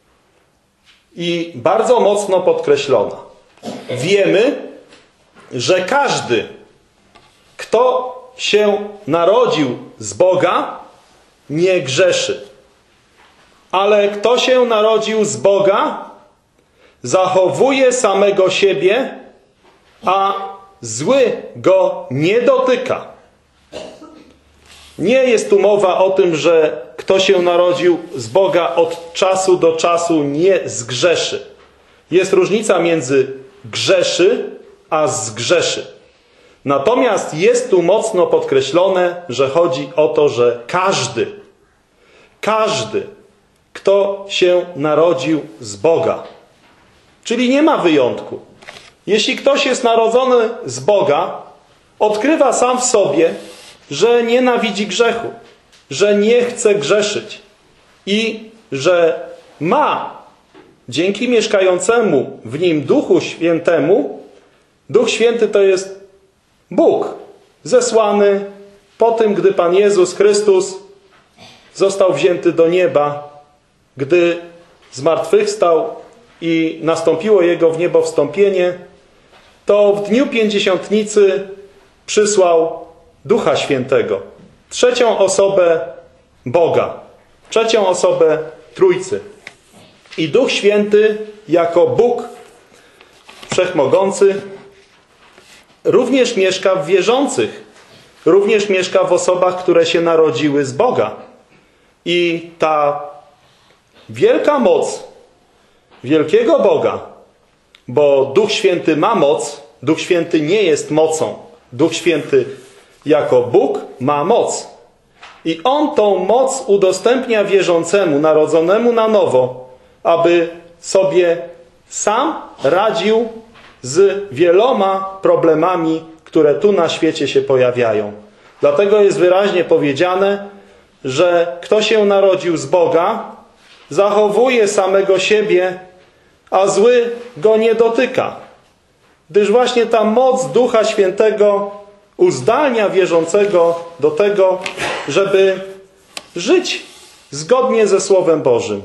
i bardzo mocno podkreślona. Wiemy, że każdy, kto się narodził z Boga, nie grzeszy. Ale kto się narodził z Boga, zachowuje samego siebie, a zły go nie dotyka. Nie jest tu mowa o tym, że kto się narodził z Boga od czasu do czasu nie zgrzeszy. Jest różnica między grzeszy a zgrzeszy. Natomiast jest tu mocno podkreślone, że chodzi o to, że każdy, kto się narodził z Boga, czyli nie ma wyjątku. Jeśli ktoś jest narodzony z Boga, odkrywa sam w sobie, że nienawidzi grzechu, że nie chce grzeszyć i że ma dzięki mieszkającemu w nim Duchu Świętemu, Duch Święty to jest Bóg zesłany po tym, gdy Pan Jezus Chrystus został wzięty do nieba, gdy zmartwychwstał i nastąpiło Jego w niebo wstąpienie, to w dniu Pięćdziesiątnicy przysłał Ducha Świętego, trzecią osobę Boga, trzecią osobę Trójcy. I Duch Święty jako Bóg Wszechmogący również mieszka w wierzących, również mieszka w osobach, które się narodziły z Boga. I ta wielka moc wielkiego Boga, bo Duch Święty ma moc, Duch Święty nie jest mocą. Duch Święty jako Bóg ma moc. I On tą moc udostępnia wierzącemu, narodzonemu na nowo, aby sobie sam radził z wieloma problemami, które tu na świecie się pojawiają. Dlatego jest wyraźnie powiedziane, że kto się narodził z Boga, zachowuje samego siebie, a zły go nie dotyka. Gdyż właśnie ta moc Ducha Świętego uzdalnia wierzącego do tego, żeby żyć zgodnie ze Słowem Bożym.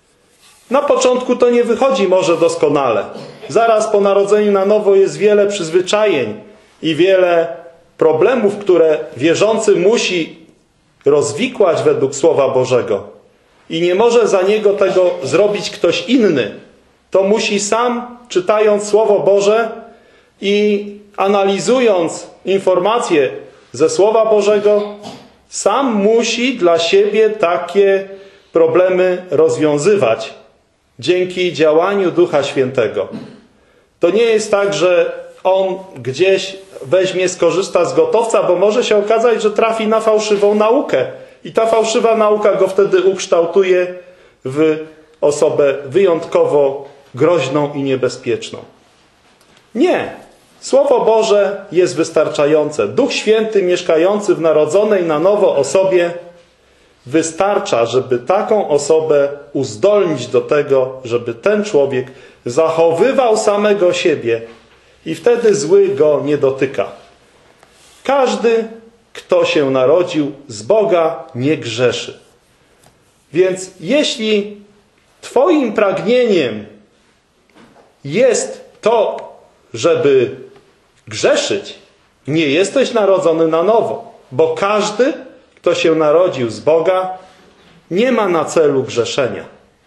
Na początku to nie wychodzi może doskonale. Zaraz po narodzeniu na nowo jest wiele przyzwyczajeń i wiele problemów, które wierzący musi rozwikłać według Słowa Bożego. I nie może za niego tego zrobić ktoś inny. To musi sam, czytając Słowo Boże i analizując informacje ze Słowa Bożego, sam musi dla siebie takie problemy rozwiązywać dzięki działaniu Ducha Świętego. To nie jest tak, że on gdzieś weźmie, skorzysta z gotowca, bo może się okazać, że trafi na fałszywą naukę. I ta fałszywa nauka go wtedy ukształtuje w osobę wyjątkowo groźną i niebezpieczną. Nie. Słowo Boże jest wystarczające. Duch Święty mieszkający w narodzonej na nowo osobie wystarcza, żeby taką osobę uzdolnić do tego, żeby ten człowiek zachowywał samego siebie i wtedy zły go nie dotyka. Każdy, kto się narodził z Boga, nie grzeszy. Więc jeśli twoim pragnieniem jest to, żeby grzeszyć, nie jesteś narodzony na nowo, bo każdy, kto się narodził z Boga, nie ma na celu grzeszenia.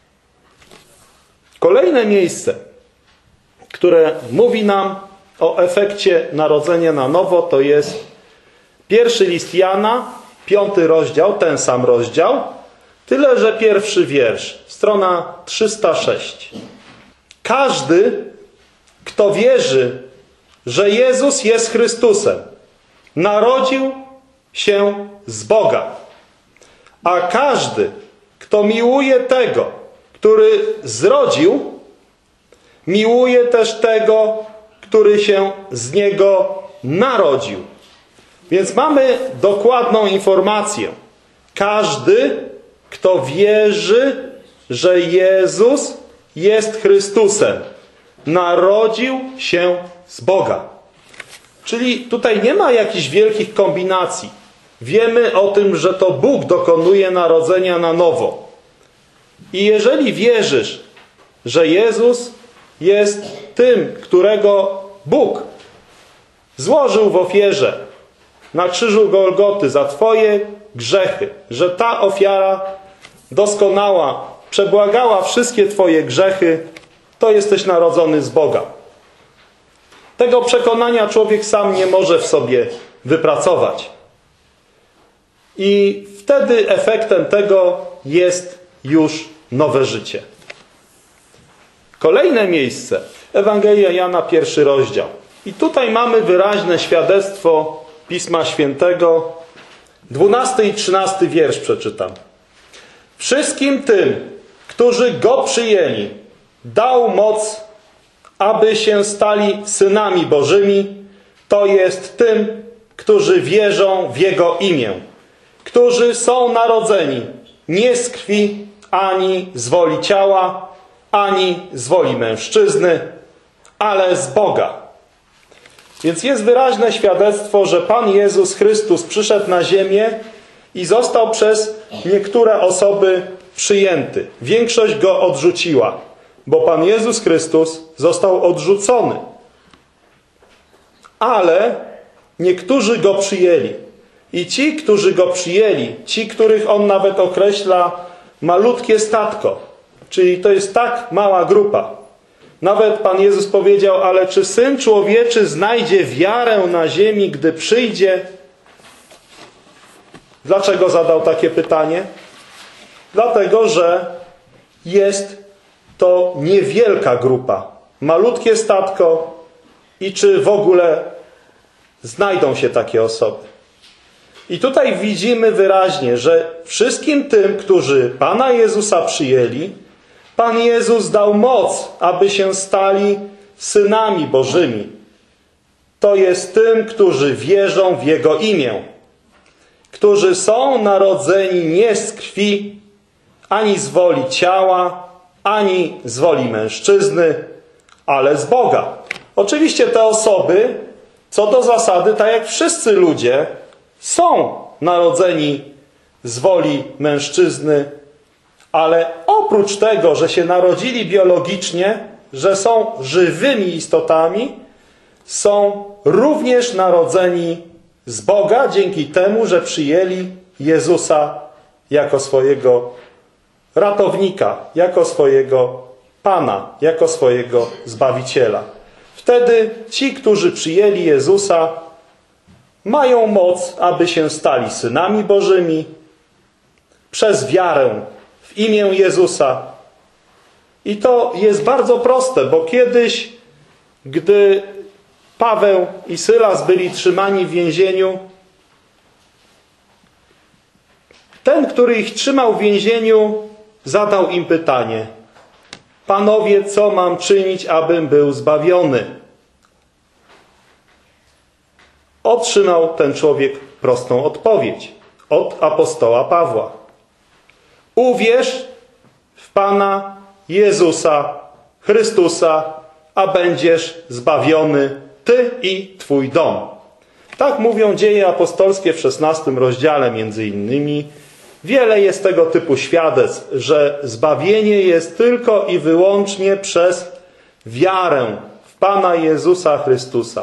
Kolejne miejsce, które mówi nam o efekcie narodzenia na nowo, to jest 1 list Jana, 5 rozdział, ten sam rozdział, tyle że pierwszy wiersz, strona 306. Każdy, kto wierzy, że Jezus jest Chrystusem, narodził się z Boga. A każdy, kto miłuje tego, który zrodził, miłuje też tego, który się z Niego narodził. Więc mamy dokładną informację. Każdy, kto wierzy, że Jezus jest Chrystusem, narodził się z Boga. Czyli tutaj nie ma jakichś wielkich kombinacji. Wiemy o tym, że to Bóg dokonuje narodzenia na nowo. I jeżeli wierzysz, że Jezus jest tym, którego Bóg złożył w ofierze na krzyżu Golgoty za twoje grzechy, że ta ofiara doskonała przebłagała wszystkie twoje grzechy, to jesteś narodzony z Boga. Tego przekonania człowiek sam nie może w sobie wypracować. I wtedy efektem tego jest już nowe życie. Kolejne miejsce. Ewangelia Jana, 1 rozdział. I tutaj mamy wyraźne świadectwo Pisma Świętego. 12 i 13 wiersz przeczytam. Wszystkim tym, którzy Go przyjęli, dał moc, aby się stali synami Bożymi, to jest tym, którzy wierzą w Jego imię, którzy są narodzeni nie z krwi, ani z woli ciała, ani z woli mężczyzny, ale z Boga. Więc jest wyraźne świadectwo, że Pan Jezus Chrystus przyszedł na ziemię i został przez niektóre osoby przyjęty. Większość go odrzuciła, bo Pan Jezus Chrystus został odrzucony. Ale niektórzy go przyjęli. I ci, którzy go przyjęli, ci, których on nawet określa malutkie statko, czyli to jest tak mała grupa. Nawet Pan Jezus powiedział, ale czy Syn Człowieczy znajdzie wiarę na ziemi, gdy przyjdzie? Dlaczego zadał takie pytanie? Dlatego, że jest to niewielka grupa, malutkie statko i czy w ogóle znajdą się takie osoby. I tutaj widzimy wyraźnie, że wszystkim tym, którzy Pana Jezusa przyjęli, Pan Jezus dał moc, aby się stali synami Bożymi. To jest tym, którzy wierzą w Jego imię, którzy są narodzeni nie z krwi, ani z woli ciała, ani z woli mężczyzny, ale z Boga. Oczywiście te osoby, co do zasady, tak jak wszyscy ludzie, są narodzeni z woli mężczyzny, ale oprócz tego, że się narodzili biologicznie, że są żywymi istotami, są również narodzeni z Boga dzięki temu, że przyjęli Jezusa jako swojego ratownika, jako swojego Pana, jako swojego Zbawiciela. Wtedy ci, którzy przyjęli Jezusa, mają moc, aby się stali synami Bożymi przez wiarę w imię Jezusa. I to jest bardzo proste, bo kiedyś, gdy Paweł i Sylas byli trzymani w więzieniu, ten, który ich trzymał w więzieniu, zadał im pytanie: Panowie, co mam czynić, abym był zbawiony? Otrzymał ten człowiek prostą odpowiedź od apostoła Pawła. Uwierz w Pana Jezusa Chrystusa, a będziesz zbawiony ty i twój dom. Tak mówią Dzieje apostolskie w 16 rozdziale między innymi. Wiele jest tego typu świadectw, że zbawienie jest tylko i wyłącznie przez wiarę w Pana Jezusa Chrystusa.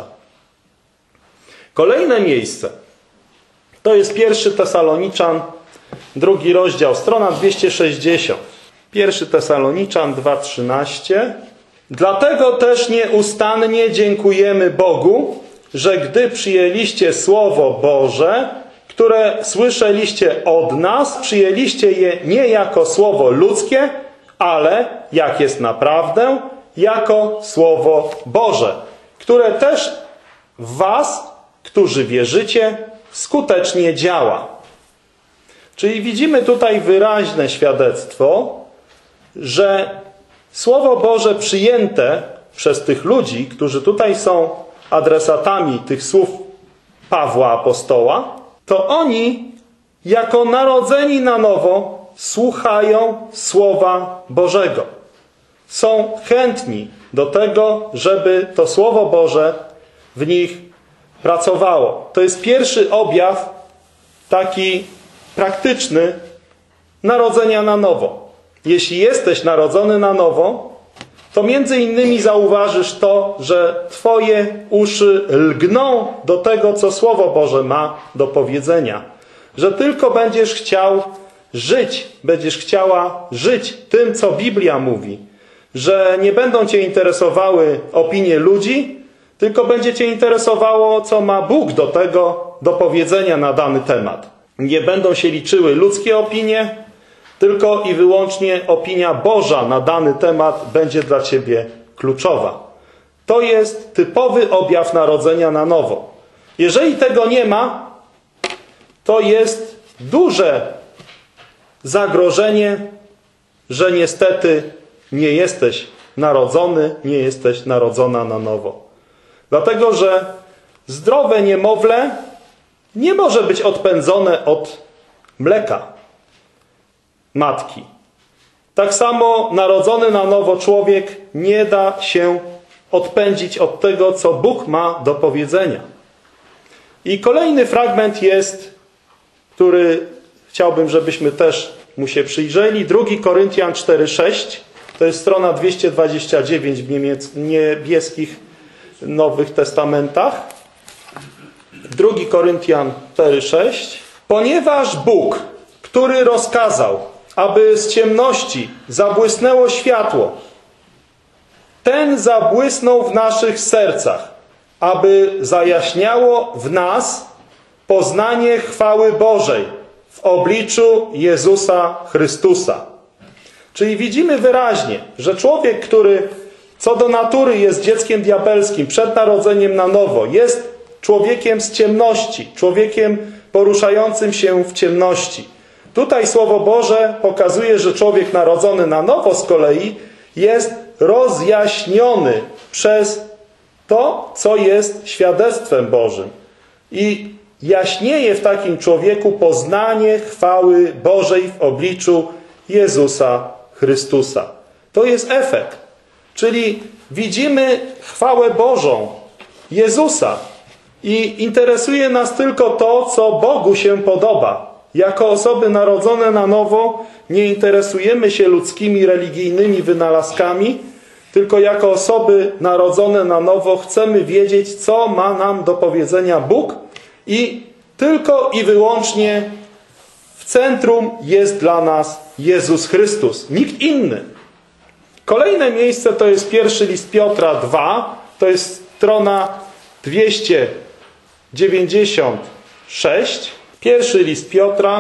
Kolejne miejsce to jest 1 Tesaloniczan, 2 rozdział, strona 260. 1 Tesaloniczan 2:13. Dlatego też nieustannie dziękujemy Bogu, że gdy przyjęliście Słowo Boże, które słyszeliście od nas, przyjęliście je nie jako słowo ludzkie, ale, jak jest naprawdę, jako Słowo Boże, które też w was, którzy wierzycie, skutecznie działa. Czyli widzimy tutaj wyraźne świadectwo, że Słowo Boże przyjęte przez tych ludzi, którzy tutaj są adresatami tych słów Pawła apostoła, to oni jako narodzeni na nowo słuchają Słowa Bożego. Są chętni do tego, żeby to Słowo Boże w nich pracowało. To jest pierwszy objaw taki praktyczny narodzenia na nowo. Jeśli jesteś narodzony na nowo, to między innymi zauważysz to, że twoje uszy lgną do tego, co Słowo Boże ma do powiedzenia. Że tylko będziesz chciał żyć, będziesz chciała żyć tym, co Biblia mówi. Że nie będą cię interesowały opinie ludzi, tylko będzie cię interesowało, co ma Bóg do tego do powiedzenia na dany temat. Nie będą się liczyły ludzkie opinie, tylko i wyłącznie opinia Boża na dany temat będzie dla ciebie kluczowa. To jest typowy objaw narodzenia na nowo. Jeżeli tego nie ma, to jest duże zagrożenie, że niestety nie jesteś narodzony, nie jesteś narodzona na nowo. Dlatego, że zdrowe niemowlę nie może być odpędzone od mleka matki. tak samo narodzony na nowo człowiek nie da się odpędzić od tego, co Bóg ma do powiedzenia. I kolejny fragment jest, który chciałbym, żebyśmy też mu się przyjrzeli. 2 Koryntian 4,6. To jest strona 229 w niebieskich Nowych Testamentach. 2 Koryntian 4,6. Ponieważ Bóg, który rozkazał, aby z ciemności zabłysnęło światło, ten zabłysnął w naszych sercach, aby zajaśniało w nas poznanie chwały Bożej w obliczu Jezusa Chrystusa. Czyli widzimy wyraźnie, że człowiek, który co do natury jest dzieckiem diabelskim przed narodzeniem na nowo, jest człowiekiem z ciemności, człowiekiem poruszającym się w ciemności. Tutaj Słowo Boże pokazuje, że człowiek narodzony na nowo z kolei jest rozjaśniony przez to, co jest świadectwem Bożym. I jaśnieje w takim człowieku poznanie chwały Bożej w obliczu Jezusa Chrystusa. To jest efekt. Czyli widzimy chwałę Bożą Jezusa i interesuje nas tylko to, co Bogu się podoba. Jako osoby narodzone na nowo nie interesujemy się ludzkimi, religijnymi wynalazkami, tylko jako osoby narodzone na nowo chcemy wiedzieć, co ma nam do powiedzenia Bóg i tylko i wyłącznie w centrum jest dla nas Jezus Chrystus, nikt inny. Kolejne miejsce to jest 1 list Piotra 2, to jest strona 296. 1 list Piotra,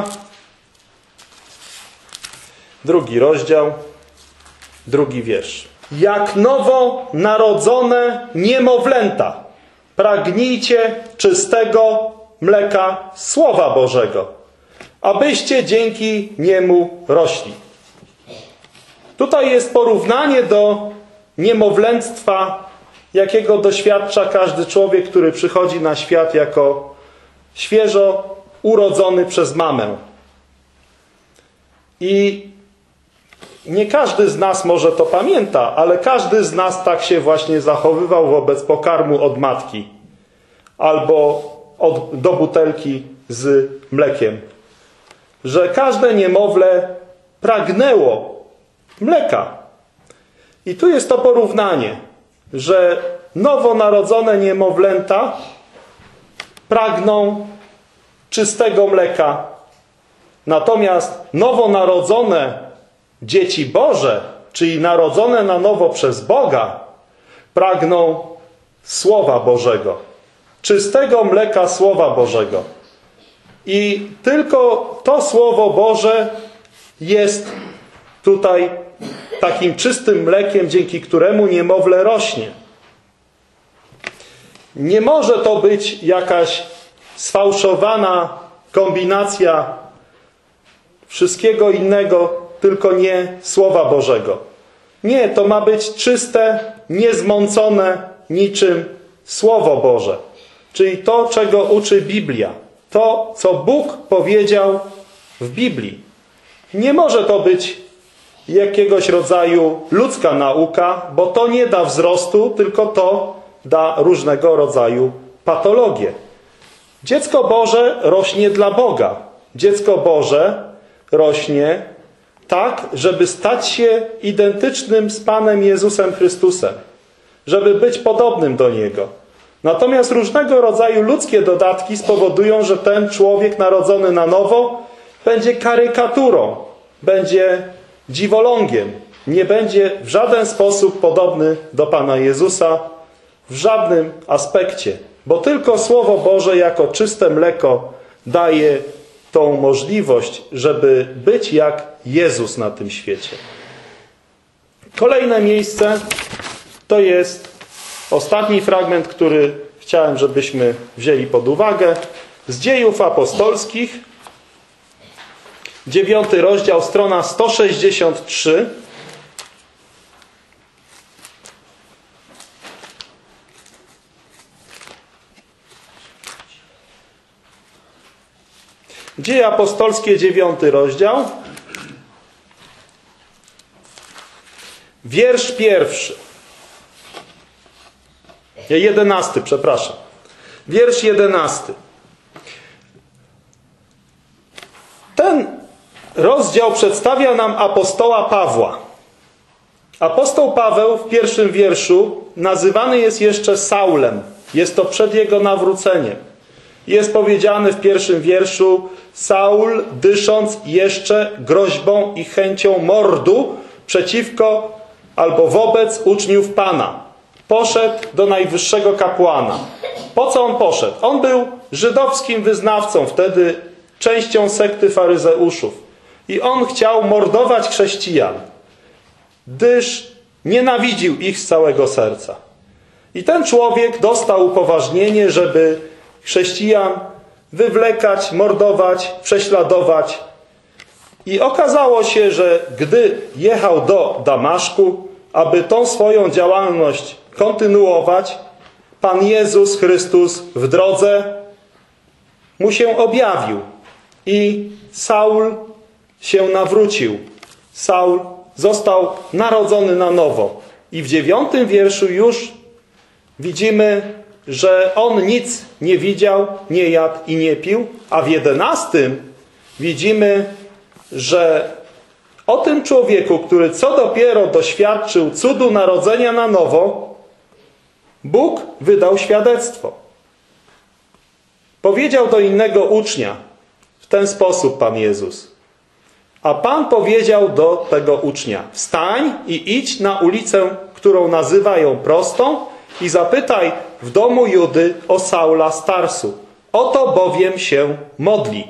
2 rozdział, 2 wiersz. Jak nowo narodzone niemowlęta, pragnijcie czystego mleka Słowa Bożego, abyście dzięki niemu rośli. Tutaj jest porównanie do niemowlęctwa, jakiego doświadcza każdy człowiek, który przychodzi na świat jako świeżo urodzony przez mamę. I nie każdy z nas może to pamięta, ale każdy z nas tak się właśnie zachowywał wobec pokarmu od matki albo do butelki z mlekiem. Że każde niemowlę pragnęło mleka. I tu jest to porównanie, że nowonarodzone niemowlęta pragną czystego mleka. Natomiast nowonarodzone dzieci Boże, czyli narodzone na nowo przez Boga, pragną Słowa Bożego. Czystego mleka Słowa Bożego. I tylko to Słowo Boże jest tutaj takim czystym mlekiem, dzięki któremu niemowlę rośnie. Nie może to być jakaś sfałszowana kombinacja wszystkiego innego, tylko nie Słowa Bożego. Nie, to ma być czyste, niezmącone niczym Słowo Boże. Czyli to, czego uczy Biblia. To, co Bóg powiedział w Biblii. Nie może to być jakiegoś rodzaju ludzka nauka, bo to nie da wzrostu, tylko to da różnego rodzaju patologie. Dziecko Boże rośnie dla Boga. Dziecko Boże rośnie tak, żeby stać się identycznym z Panem Jezusem Chrystusem. Żeby być podobnym do Niego. Natomiast różnego rodzaju ludzkie dodatki spowodują, że ten człowiek narodzony na nowo będzie karykaturą, będzie dziwolągiem, nie będzie w żaden sposób podobny do Pana Jezusa, w żadnym aspekcie. Bo tylko Słowo Boże jako czyste mleko daje tą możliwość, żeby być jak Jezus na tym świecie. Kolejne miejsce to jest ostatni fragment, który chciałem, żebyśmy wzięli pod uwagę. Z Dziejów Apostolskich, 9 rozdział, strona 163. Dzieje Apostolskie, 9 rozdział. wiersz 11, przepraszam. Wiersz 11. Ten rozdział przedstawia nam apostoła Pawła. Apostoł Paweł w pierwszym wierszu nazywany jest jeszcze Saulem. Jest to przed jego nawróceniem. Jest powiedziane w pierwszym wierszu: Saul, dysząc jeszcze groźbą i chęcią mordu przeciwko albo wobec uczniów Pana, poszedł do najwyższego kapłana. Po co on poszedł? On był żydowskim wyznawcą, wtedy częścią sekty faryzeuszów. I on chciał mordować chrześcijan, gdyż nienawidził ich z całego serca. I ten człowiek dostał upoważnienie, żeby chrześcijan wywlekać, mordować, prześladować. I okazało się, że gdy jechał do Damaszku, aby tą swoją działalność kontynuować, Pan Jezus Chrystus w drodze mu się objawił. I Saul się nawrócił. Saul został narodzony na nowo. I w 9 wierszu już widzimy, że on nic nie widział, nie jadł i nie pił, a w 11 widzimy, że o tym człowieku, który co dopiero doświadczył cudu narodzenia na nowo, Bóg wydał świadectwo. Powiedział do innego ucznia w ten sposób Pan Jezus. A Pan powiedział do tego ucznia: wstań i idź na ulicę, którą nazywają Prostą, i zapytaj w domu Judy o Saula z Tarsu. Oto bowiem się modli.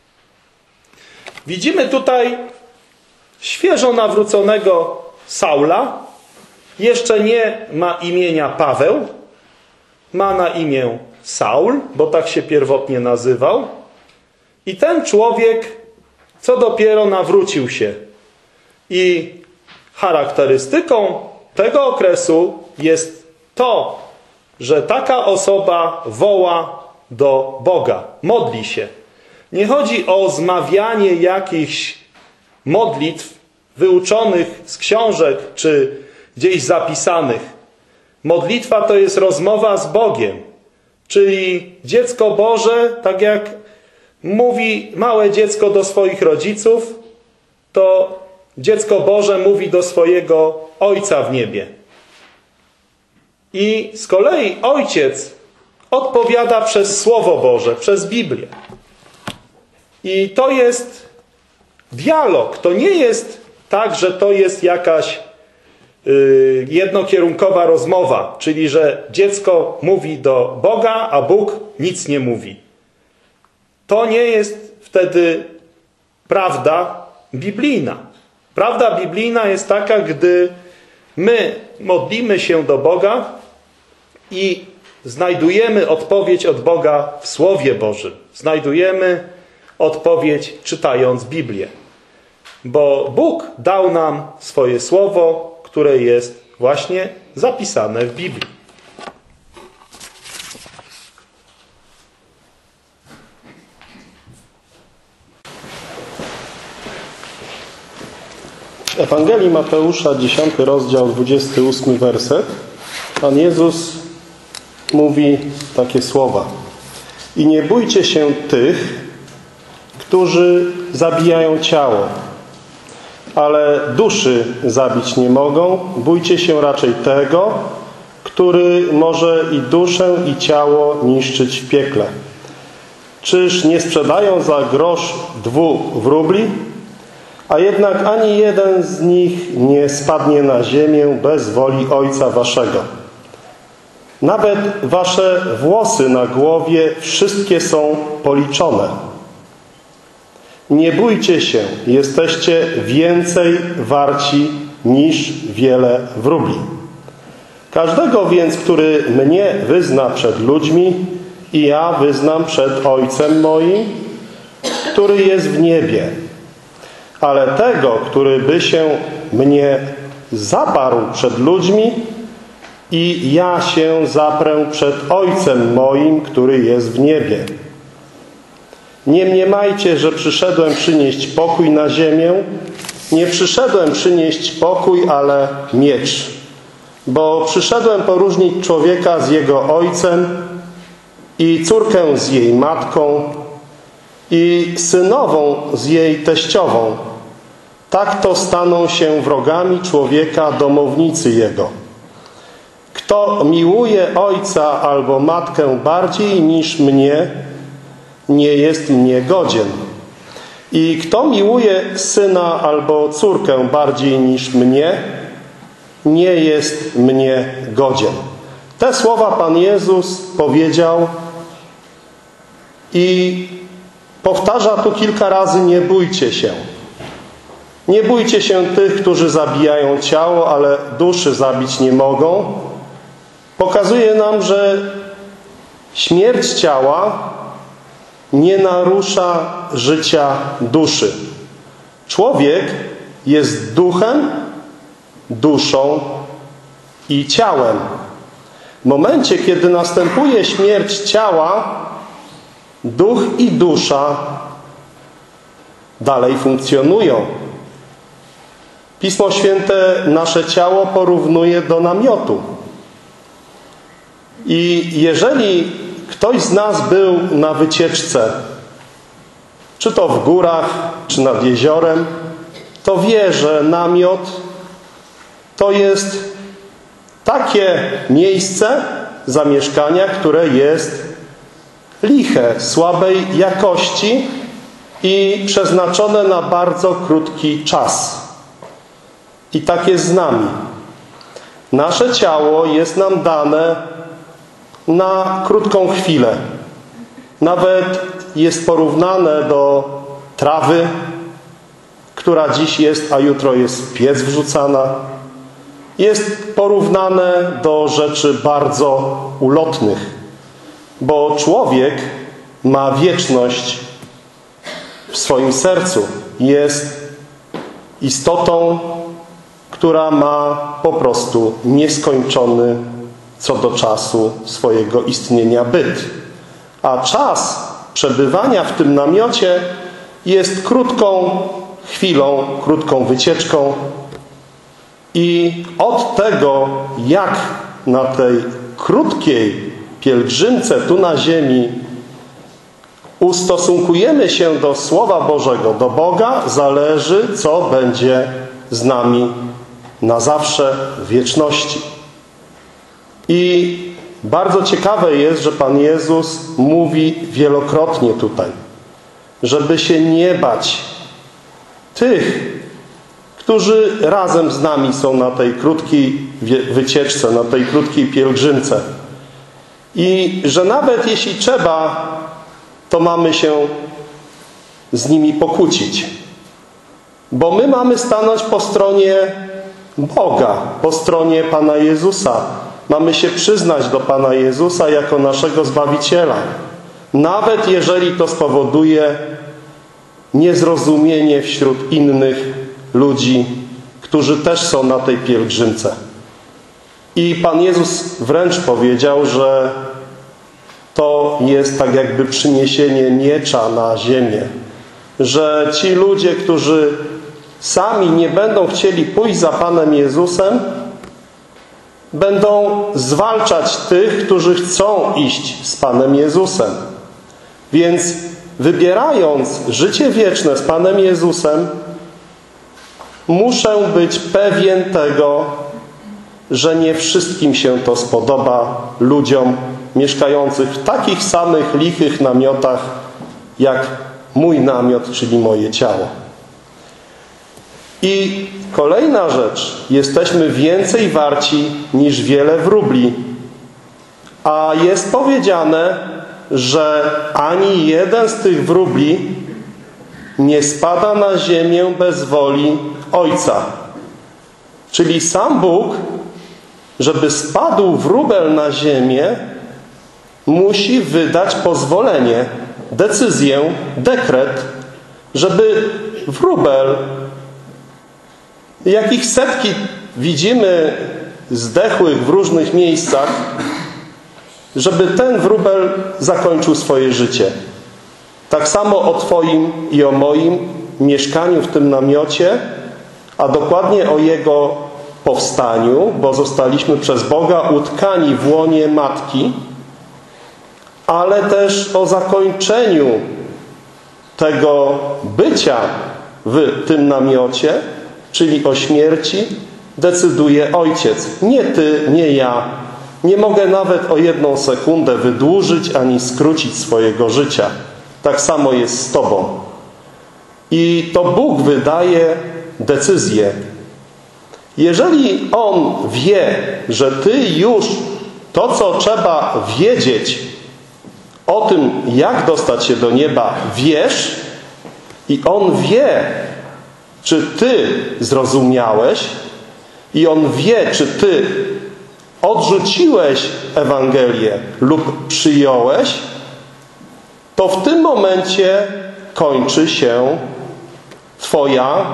Widzimy tutaj świeżo nawróconego Saula. Jeszcze nie ma imienia Paweł. Ma na imię Saul, bo tak się pierwotnie nazywał. I ten człowiek co dopiero nawrócił się. I charakterystyką tego okresu jest to, że taka osoba woła do Boga, modli się. Nie chodzi o zmawianie jakichś modlitw wyuczonych z książek czy gdzieś zapisanych. Modlitwa to jest rozmowa z Bogiem. Czyli dziecko Boże, tak jak mówi małe dziecko do swoich rodziców, to dziecko Boże mówi do swojego Ojca w niebie. I z kolei Ojciec odpowiada przez Słowo Boże, przez Biblię. I to jest dialog. To nie jest tak, że to jest jakaś jednokierunkowa rozmowa, czyli że dziecko mówi do Boga, a Bóg nic nie mówi. To nie jest wtedy prawda biblijna. Prawda biblijna jest taka, gdy my modlimy się do Boga i znajdujemy odpowiedź od Boga w Słowie Bożym. Znajdujemy odpowiedź czytając Biblię. Bo Bóg dał nam swoje Słowo, które jest właśnie zapisane w Biblii. W Ewangelii Mateusza, 10 rozdział, 28 werset, Pan Jezus mówi takie słowa: i nie bójcie się tych, którzy zabijają ciało, ale duszy zabić nie mogą. Bójcie się raczej tego, który może i duszę, i ciało niszczyć w piekle. Czyż nie sprzedają za grosz 2 wróbli? A jednak ani jeden z nich nie spadnie na ziemię bez woli Ojca waszego. Nawet wasze włosy na głowie wszystkie są policzone. Nie bójcie się, jesteście więcej warci niż wiele wróbli. Każdego więc, który mnie wyzna przed ludźmi, i ja wyznam przed Ojcem moim, który jest w niebie. Ale tego, który by się mnie zaparł przed ludźmi, i ja się zaprę przed Ojcem moim, który jest w niebie. Nie mniemajcie, że przyszedłem przynieść pokój na ziemię. Nie przyszedłem przynieść pokój, ale miecz. Bo przyszedłem poróżnić człowieka z jego ojcem i córkę z jej matką i synową z jej teściową. Tak to staną się wrogami człowieka domownicy jego. Kto miłuje ojca albo matkę bardziej niż mnie, nie jest mnie godzien. I kto miłuje syna albo córkę bardziej niż mnie, nie jest mnie godzien. Te słowa Pan Jezus powiedział i powtarza tu kilka razy: nie bójcie się. Nie bójcie się tych, którzy zabijają ciało, ale duszy zabić nie mogą. Pokazuje nam, że śmierć ciała nie narusza życia duszy. Człowiek jest duchem, duszą i ciałem. W momencie, kiedy następuje śmierć ciała, duch i dusza dalej funkcjonują. Pismo Święte nasze ciało porównuje do namiotu. I jeżeli ktoś z nas był na wycieczce, czy to w górach, czy nad jeziorem, to wie, że namiot to jest takie miejsce zamieszkania, które jest liche, słabej jakości i przeznaczone na bardzo krótki czas. I tak jest z nami. Nasze ciało jest nam dane na krótką chwilę. Nawet jest porównane do trawy, która dziś jest, a jutro jest w piec wrzucana. Jest porównane do rzeczy bardzo ulotnych, bo człowiek ma wieczność w swoim sercu. Jest istotą, która ma po prostu nieskończony co do czasu swojego istnienia byt. A czas przebywania w tym namiocie jest krótką chwilą, krótką wycieczką. I od tego, jak na tej krótkiej pielgrzymce tu na ziemi ustosunkujemy się do Słowa Bożego, do Boga, zależy, co będzie z nami na zawsze w wieczności. I bardzo ciekawe jest, że Pan Jezus mówi wielokrotnie tutaj, żeby się nie bać tych, którzy razem z nami są na tej krótkiej wycieczce, na tej krótkiej pielgrzymce. I że nawet jeśli trzeba, to mamy się z nimi pokłócić. Bo my mamy stanąć po stronie Boga, po stronie Pana Jezusa. Mamy się przyznać do Pana Jezusa jako naszego Zbawiciela. Nawet jeżeli to spowoduje niezrozumienie wśród innych ludzi, którzy też są na tej pielgrzymce. I Pan Jezus wręcz powiedział, że to jest tak jakby przyniesienie miecza na ziemię. Że ci ludzie, którzy sami nie będą chcieli pójść za Panem Jezusem, będą zwalczać tych, którzy chcą iść z Panem Jezusem. Więc wybierając życie wieczne z Panem Jezusem, muszę być pewien tego, że nie wszystkim się to spodoba, ludziom mieszkających w takich samych lichych namiotach, jak mój namiot, czyli moje ciało. I kolejna rzecz. Jesteśmy więcej warci niż wiele wróbli. A jest powiedziane, że ani jeden z tych wróbli nie spada na ziemię bez woli Ojca. Czyli sam Bóg, żeby spadł wróbel na ziemię, musi wydać pozwolenie, decyzję, dekret, żeby wróbel, jakich setki widzimy zdechłych w różnych miejscach, żeby ten wróbel zakończył swoje życie. Tak samo o Twoim i o moim mieszkaniu w tym namiocie a dokładnie o Jego powstaniu, bo zostaliśmy przez Boga utkani w łonie Matki, ale też o zakończeniu tego bycia w tym namiocie, czyli o śmierci, decyduje Ojciec. Nie Ty, nie ja. Nie mogę nawet o 1 sekundę wydłużyć ani skrócić swojego życia. Tak samo jest z Tobą. I to Bóg wydaje decyzję. Jeżeli On wie, że Ty już to, co trzeba wiedzieć o tym, jak dostać się do nieba, wiesz, i On wie, czy Ty zrozumiałeś, i On wie, czy Ty odrzuciłeś Ewangelię lub przyjąłeś, to w tym momencie kończy się Twoja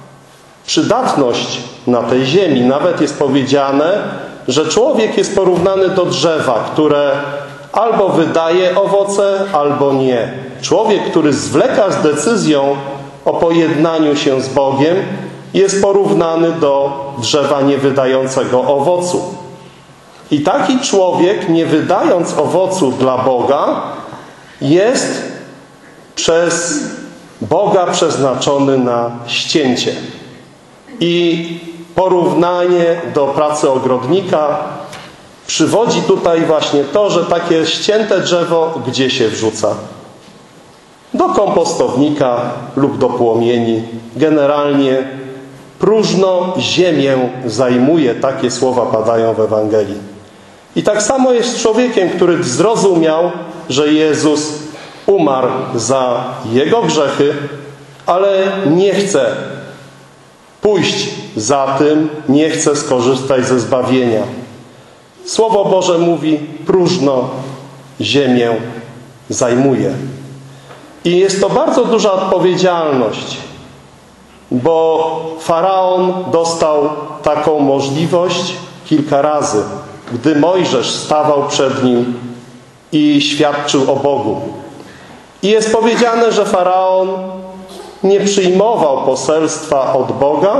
przydatność na tej ziemi. Nawet jest powiedziane, że człowiek jest porównany do drzewa, które albo wydaje owoce, albo nie. Człowiek, który zwleka z decyzją o pojednaniu się z Bogiem, jest porównany do drzewa niewydającego owocu. I taki człowiek, nie wydając owocu dla Boga, jest przez Boga przeznaczony na ścięcie. I porównanie do pracy ogrodnika przywodzi tutaj właśnie to, że takie ścięte drzewo gdzie się wrzuca? Do kompostownika lub do płomieni. Generalnie próżno ziemię zajmuje. Takie słowa padają w Ewangelii. I tak samo jest z człowiekiem, który zrozumiał, że Jezus umarł za jego grzechy, ale nie chce pójść za tym, nie chce skorzystać ze zbawienia. Słowo Boże mówi, próżno ziemię zajmuje. I jest to bardzo duża odpowiedzialność, bo Faraon dostał taką możliwość kilka razy, gdy Mojżesz stawał przed nim i świadczył o Bogu. I jest powiedziane, że Faraon nie przyjmował poselstwa od Boga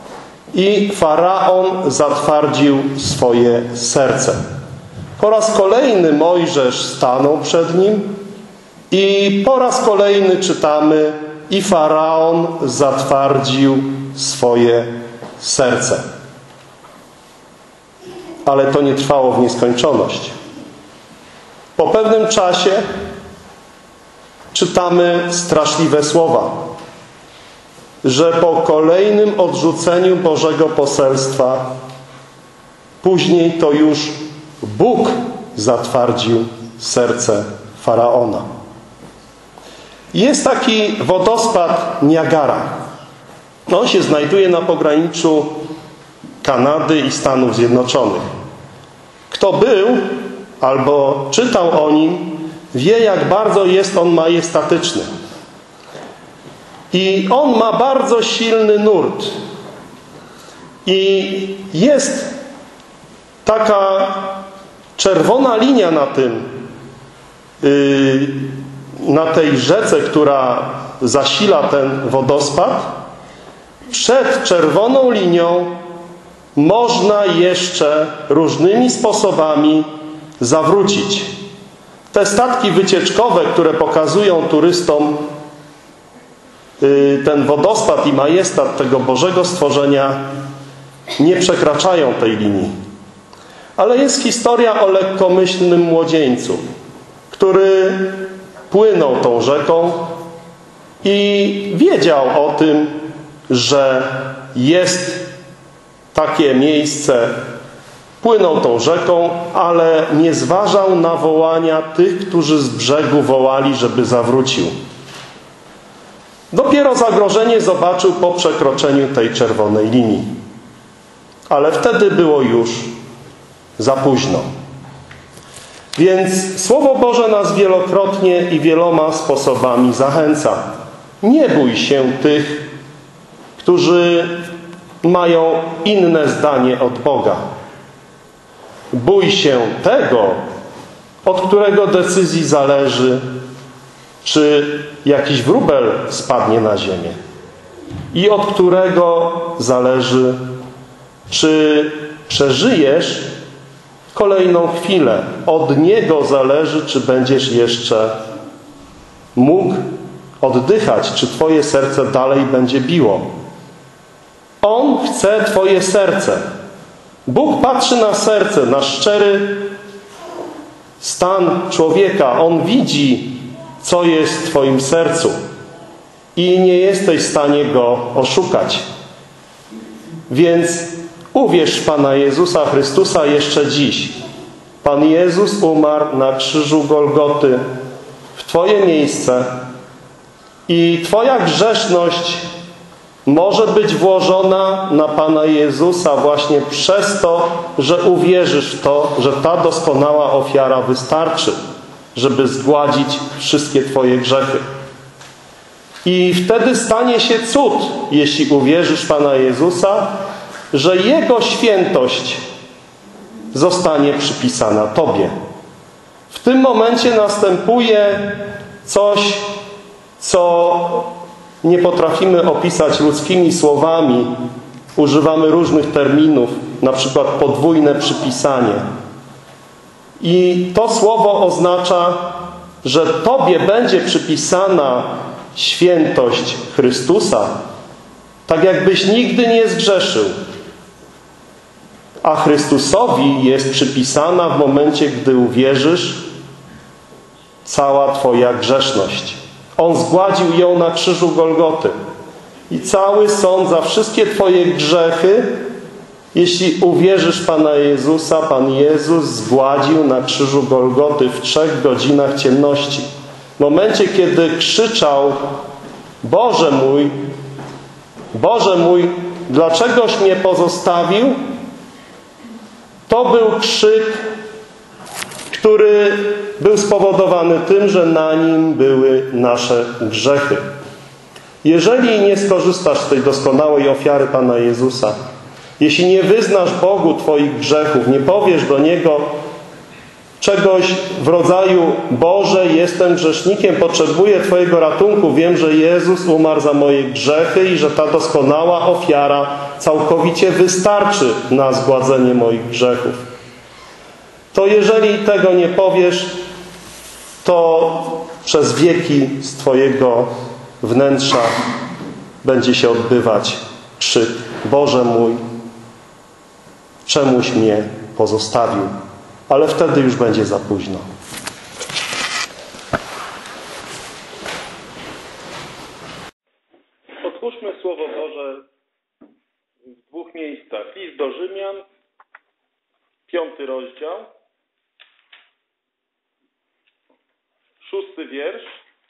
i Faraon zatwardził swoje serce. Po raz kolejny Mojżesz stanął przed nim i po raz kolejny czytamy, i Faraon zatwardził swoje serce. Ale to nie trwało w nieskończoność. Po pewnym czasie czytamy straszliwe słowa, że po kolejnym odrzuceniu Bożego poselstwa później to już Bóg zatwardził serce Faraona. Jest taki wodospad Niagara. On się znajduje na pograniczu Kanady i Stanów Zjednoczonych. Kto był albo czytał o nim, wie, jak bardzo jest on majestatyczny. I on ma bardzo silny nurt. I jest taka czerwona linia na tej rzece, która zasila ten wodospad. Przed czerwoną linią można jeszcze różnymi sposobami zawrócić. Te statki wycieczkowe, które pokazują turystom ten wodospad i majestat tego Bożego stworzenia, nie przekraczają tej linii. Ale jest historia o lekkomyślnym młodzieńcu, który płynął tą rzeką i wiedział o tym, że jest takie miejsce. Płynął tą rzeką, ale nie zważał na wołania tych, którzy z brzegu wołali, żeby zawrócił. Dopiero zagrożenie zobaczył po przekroczeniu tej czerwonej linii. Ale wtedy było już za późno. Więc Słowo Boże nas wielokrotnie i wieloma sposobami zachęca. Nie bój się tych, którzy mają inne zdanie od Boga. Bój się tego, od którego decyzji zależy, czy jakiś wróbel spadnie na ziemię i od którego zależy, czy przeżyjesz kolejną chwilę. Od Niego zależy, czy będziesz jeszcze mógł oddychać, czy Twoje serce dalej będzie biło. On chce Twoje serce. Bóg patrzy na serce, na szczery stan człowieka. On widzi, co jest w Twoim sercu i nie jesteś w stanie Go oszukać. Więc uwierz w Pana Jezusa Chrystusa jeszcze dziś. Pan Jezus umarł na krzyżu Golgoty w Twoje miejsce i Twoja grzeszność może być włożona na Pana Jezusa właśnie przez to, że uwierzysz w to, że ta doskonała ofiara wystarczy, żeby zgładzić wszystkie Twoje grzechy. I wtedy stanie się cud, jeśli uwierzysz w Pana Jezusa, że Jego świętość zostanie przypisana Tobie. W tym momencie następuje coś, co nie potrafimy opisać ludzkimi słowami. Używamy różnych terminów, na przykład podwójne przypisanie. I to słowo oznacza, że Tobie będzie przypisana świętość Chrystusa, tak jakbyś nigdy nie zgrzeszył. A Chrystusowi jest przypisana w momencie, gdy uwierzysz, cała Twoja grzeszność. On zgładził ją na krzyżu Golgoty. I cały sąd za wszystkie Twoje grzechy, jeśli uwierzysz w Pana Jezusa, Pan Jezus zgładził na krzyżu Golgoty w 3 godzinach ciemności. W momencie, kiedy krzyczał: Boże mój, dlaczegoś mnie pozostawił? To był krzyk, który był spowodowany tym, że na nim były nasze grzechy. Jeżeli nie skorzystasz z tej doskonałej ofiary Pana Jezusa, jeśli nie wyznasz Bogu Twoich grzechów, nie powiesz do Niego czegoś w rodzaju: Boże, jestem grzesznikiem, potrzebuję Twojego ratunku, wiem, że Jezus umarł za moje grzechy i że ta doskonała ofiara całkowicie wystarczy na zgładzenie moich grzechów. To jeżeli tego nie powiesz, to przez wieki z Twojego wnętrza będzie się odbywać krzyk: Boże mój, czemuś mnie pozostawił? Ale wtedy już będzie za późno. Otwórzmy Słowo Boże w 2 miejscach. List do Rzymian, 5 rozdział, 6 wiersz.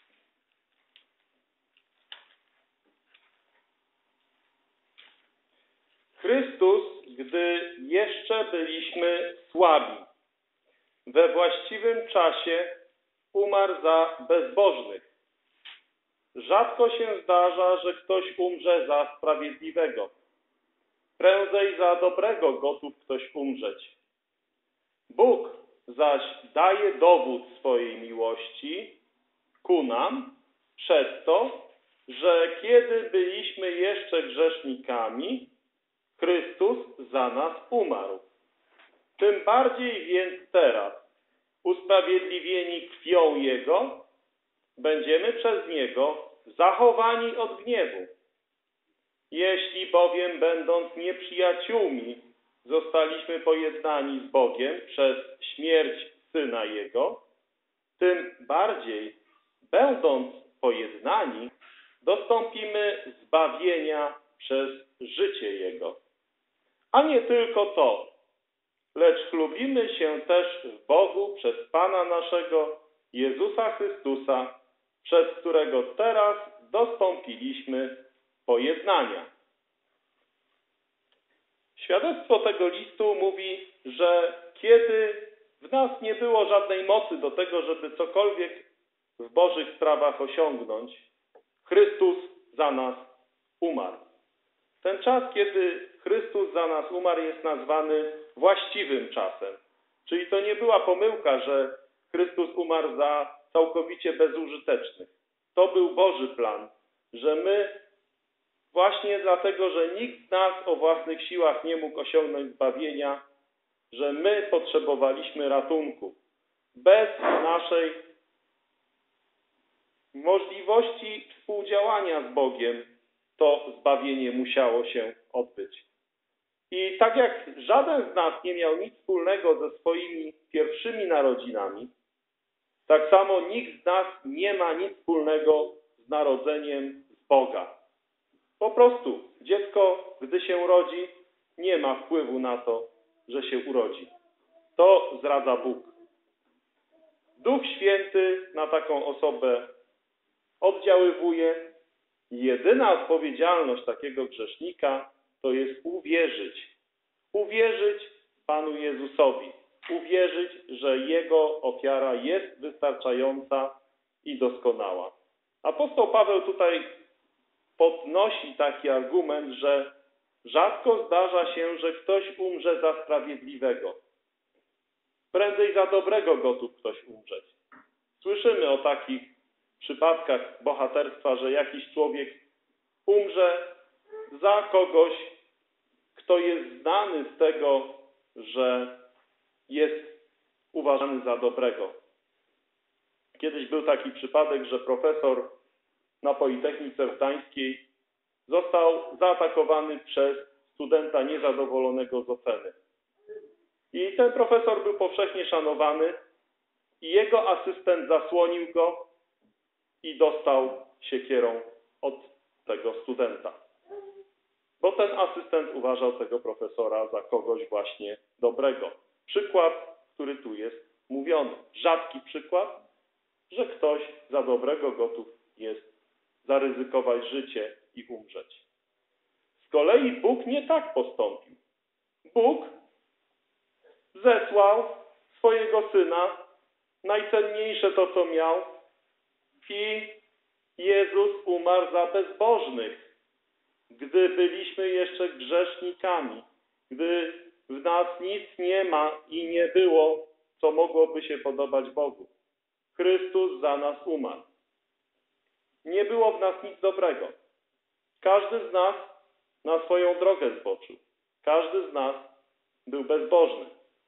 Chrystus, gdy jeszcze byliśmy słabi, we właściwym czasie umarł za bezbożnych. Rzadko się zdarza, że ktoś umrze za sprawiedliwego. Prędzej za dobrego gotów ktoś umrzeć. Bóg zaś daje dowód swojej miłości ku nam przez to, że kiedy byliśmy jeszcze grzesznikami, Chrystus za nas umarł. Tym bardziej więc teraz, usprawiedliwieni krwią Jego, będziemy przez Niego zachowani od gniewu. Jeśli bowiem, będąc nieprzyjaciółmi, zostaliśmy pojednani z Bogiem przez śmierć Syna Jego, tym bardziej, będąc pojednani, dostąpimy zbawienia przez życie Jego. A nie tylko to, lecz chlubimy się też w Bogu przez Pana naszego Jezusa Chrystusa, przez którego teraz dostąpiliśmy pojednania. Świadectwo tego listu mówi, że kiedy w nas nie było żadnej mocy do tego, żeby cokolwiek w Bożych sprawach osiągnąć, Chrystus za nas umarł. Ten czas, kiedy Chrystus za nas umarł, jest nazwany właściwym czasem. Czyli to nie była pomyłka, że Chrystus umarł za całkowicie bezużytecznych. To był Boży plan, że my właśnie dlatego, że nikt z nas o własnych siłach nie mógł osiągnąć zbawienia, że my potrzebowaliśmy ratunku. Bez naszej możliwości współdziałania z Bogiem to zbawienie musiało się odbyć. I tak jak żaden z nas nie miał nic wspólnego ze swoimi pierwszymi narodzinami, tak samo nikt z nas nie ma nic wspólnego z narodzeniem z Boga. Po prostu dziecko, gdy się rodzi, nie ma wpływu na to, że się urodzi. To zdradza Bóg. Duch Święty na taką osobę oddziaływuje. Jedyna odpowiedzialność takiego grzesznika to jest uwierzyć. Uwierzyć Panu Jezusowi. Uwierzyć, że Jego ofiara jest wystarczająca i doskonała. Apostoł Paweł tutaj podnosi taki argument, że rzadko zdarza się, że ktoś umrze za sprawiedliwego. Prędzej za dobrego gotów ktoś umrzeć. Słyszymy o takich przypadkach bohaterstwa, że jakiś człowiek umrze za kogoś, kto jest znany z tego, że jest uważany za dobrego. Kiedyś był taki przypadek, że profesor na Politechnice Gdańskiej został zaatakowany przez studenta niezadowolonego z oceny. I ten profesor był powszechnie szanowany i jego asystent zasłonił go i dostał siekierą od tego studenta. Bo ten asystent uważał tego profesora za kogoś właśnie dobrego. Przykład, który tu jest mówiony. Rzadki przykład, że ktoś za dobrego gotów jest zaryzykować życie i umrzeć. Z kolei Bóg nie tak postąpił. Bóg zesłał swojego Syna, najcenniejsze to, co miał, i Jezus umarł za bezbożnych, gdy byliśmy jeszcze grzesznikami, gdy w nas nic nie ma i nie było, co mogłoby się podobać Bogu. Chrystus za nas umarł. Nie było w nas nic dobrego. Każdy z nas na swoją drogę zboczył. Każdy z nas był bezbożny.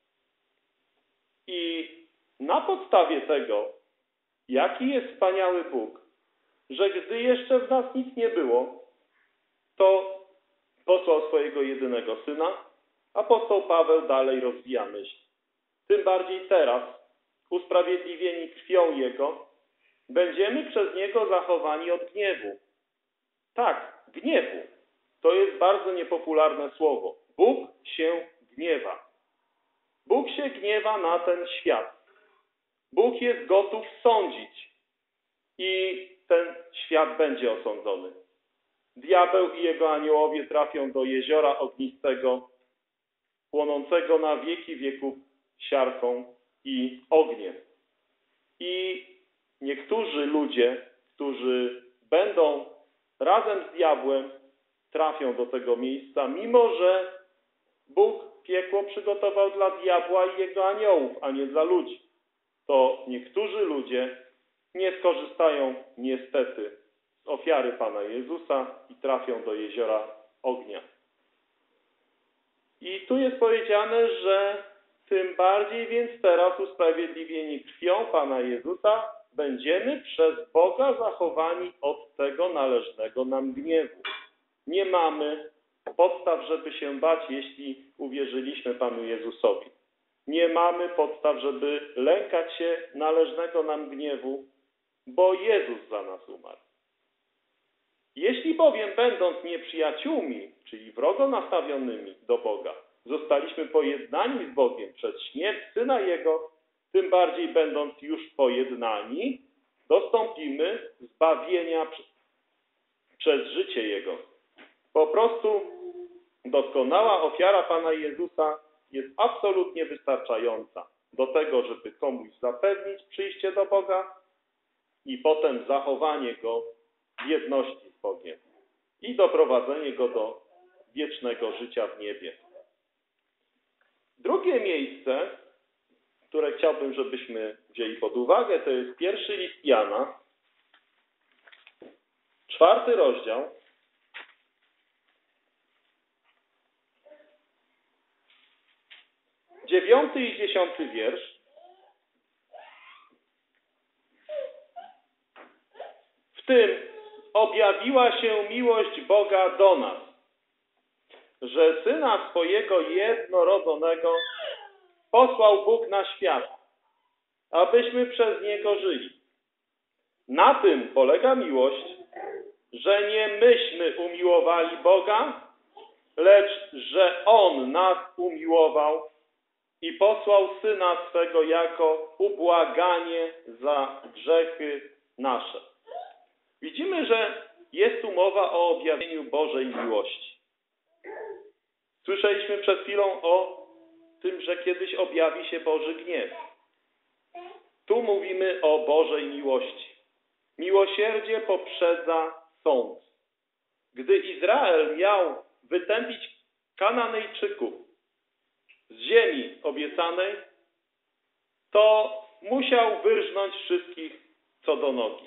I na podstawie tego, jaki jest wspaniały Bóg, że gdy jeszcze w nas nic nie było, to posłał swojego jedynego Syna, apostoł Paweł dalej rozwija myśl. Tym bardziej teraz, usprawiedliwieni krwią Jego, będziemy przez Niego zachowani od gniewu. Tak, gniewu. To jest bardzo niepopularne słowo. Bóg się gniewa. Bóg się gniewa na ten świat. Bóg jest gotów sądzić i ten świat będzie osądzony. Diabeł i jego aniołowie trafią do jeziora ognistego, płonącego na wieki wieków siarką i ogniem. I niektórzy ludzie, którzy będą razem z diabłem, trafią do tego miejsca, mimo że Bóg piekło przygotował dla diabła i jego aniołów, a nie dla ludzi. To niektórzy ludzie nie skorzystają niestety z ofiary Pana Jezusa i trafią do jeziora ognia. I tu jest powiedziane, że tym bardziej więc teraz usprawiedliwieni krwią Pana Jezusa będziemy przez Boga zachowani od tego należnego nam gniewu. Nie mamy podstaw, żeby się bać, jeśli uwierzyliśmy Panu Jezusowi. Nie mamy podstaw, żeby lękać się należnego nam gniewu, bo Jezus za nas umarł. Jeśli bowiem będąc nieprzyjaciółmi, czyli wrogo nastawionymi do Boga, zostaliśmy pojednani z Bogiem przez śmierć Syna Jego, tym bardziej będąc już pojednani, dostąpimy zbawienia przez życie Jego. Po prostu doskonała ofiara Pana Jezusa jest absolutnie wystarczająca do tego, żeby komuś zapewnić przyjście do Boga i potem zachowanie Go w jedności z Bogiem i doprowadzenie Go do wiecznego życia w niebie. Drugie miejsce, które chciałbym, żebyśmy wzięli pod uwagę, to jest pierwszy list Jana, 4 rozdział, 9 i 10 wiersz. W tym objawiła się miłość Boga do nas, że Syna swojego jednorodzonego posłał Bóg na świat, abyśmy przez Niego żyli. Na tym polega miłość, że nie myśmy umiłowali Boga, lecz że On nas umiłował i posłał Syna swego jako ubłaganie za grzechy nasze. Widzimy, że jest tu mowa o objawieniu Bożej miłości. Słyszeliśmy przed chwilą o tym, że kiedyś objawi się Boży gniew. Tu mówimy o Bożej miłości. Miłosierdzie poprzedza sąd. Gdy Izrael miał wytępić Kananejczyków z ziemi obiecanej, to musiał wyrżnąć wszystkich co do nogi.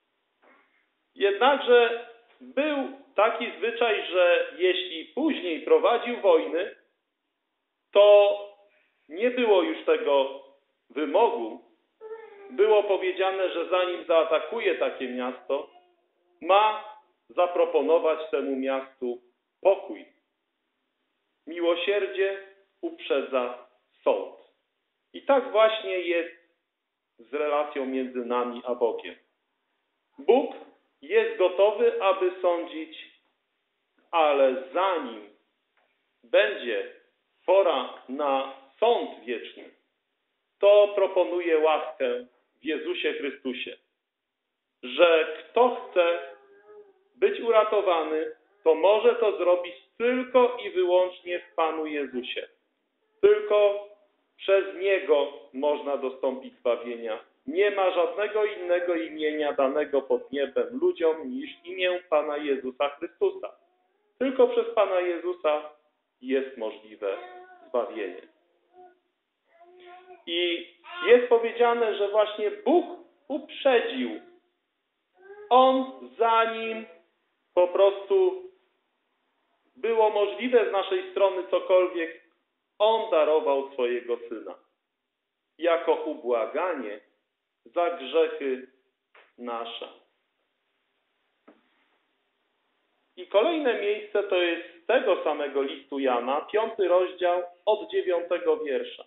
Jednakże był taki zwyczaj, że jeśli później prowadził wojny, to nie było już tego wymogu. Było powiedziane, że zanim zaatakuje takie miasto, ma zaproponować temu miastu pokój. Miłosierdzie uprzedza sąd. I tak właśnie jest z relacją między nami a Bogiem. Bóg jest gotowy, aby sądzić, ale zanim będzie pora na sąd wieczny, to proponuje łaskę w Jezusie Chrystusie, że kto chce być uratowany, to może to zrobić tylko i wyłącznie w Panu Jezusie. Tylko przez Niego można dostąpić zbawienia. Nie ma żadnego innego imienia danego pod niebem ludziom niż imię Pana Jezusa Chrystusa. Tylko przez Pana Jezusa jest możliwe zbawienie. I jest powiedziane, że właśnie Bóg uprzedził. On, zanim po prostu było możliwe z naszej strony cokolwiek, On darował swojego Syna jako ubłaganie za grzechy nasze. I kolejne miejsce to jest z tego samego listu Jana, 5 rozdział od 9 wiersza.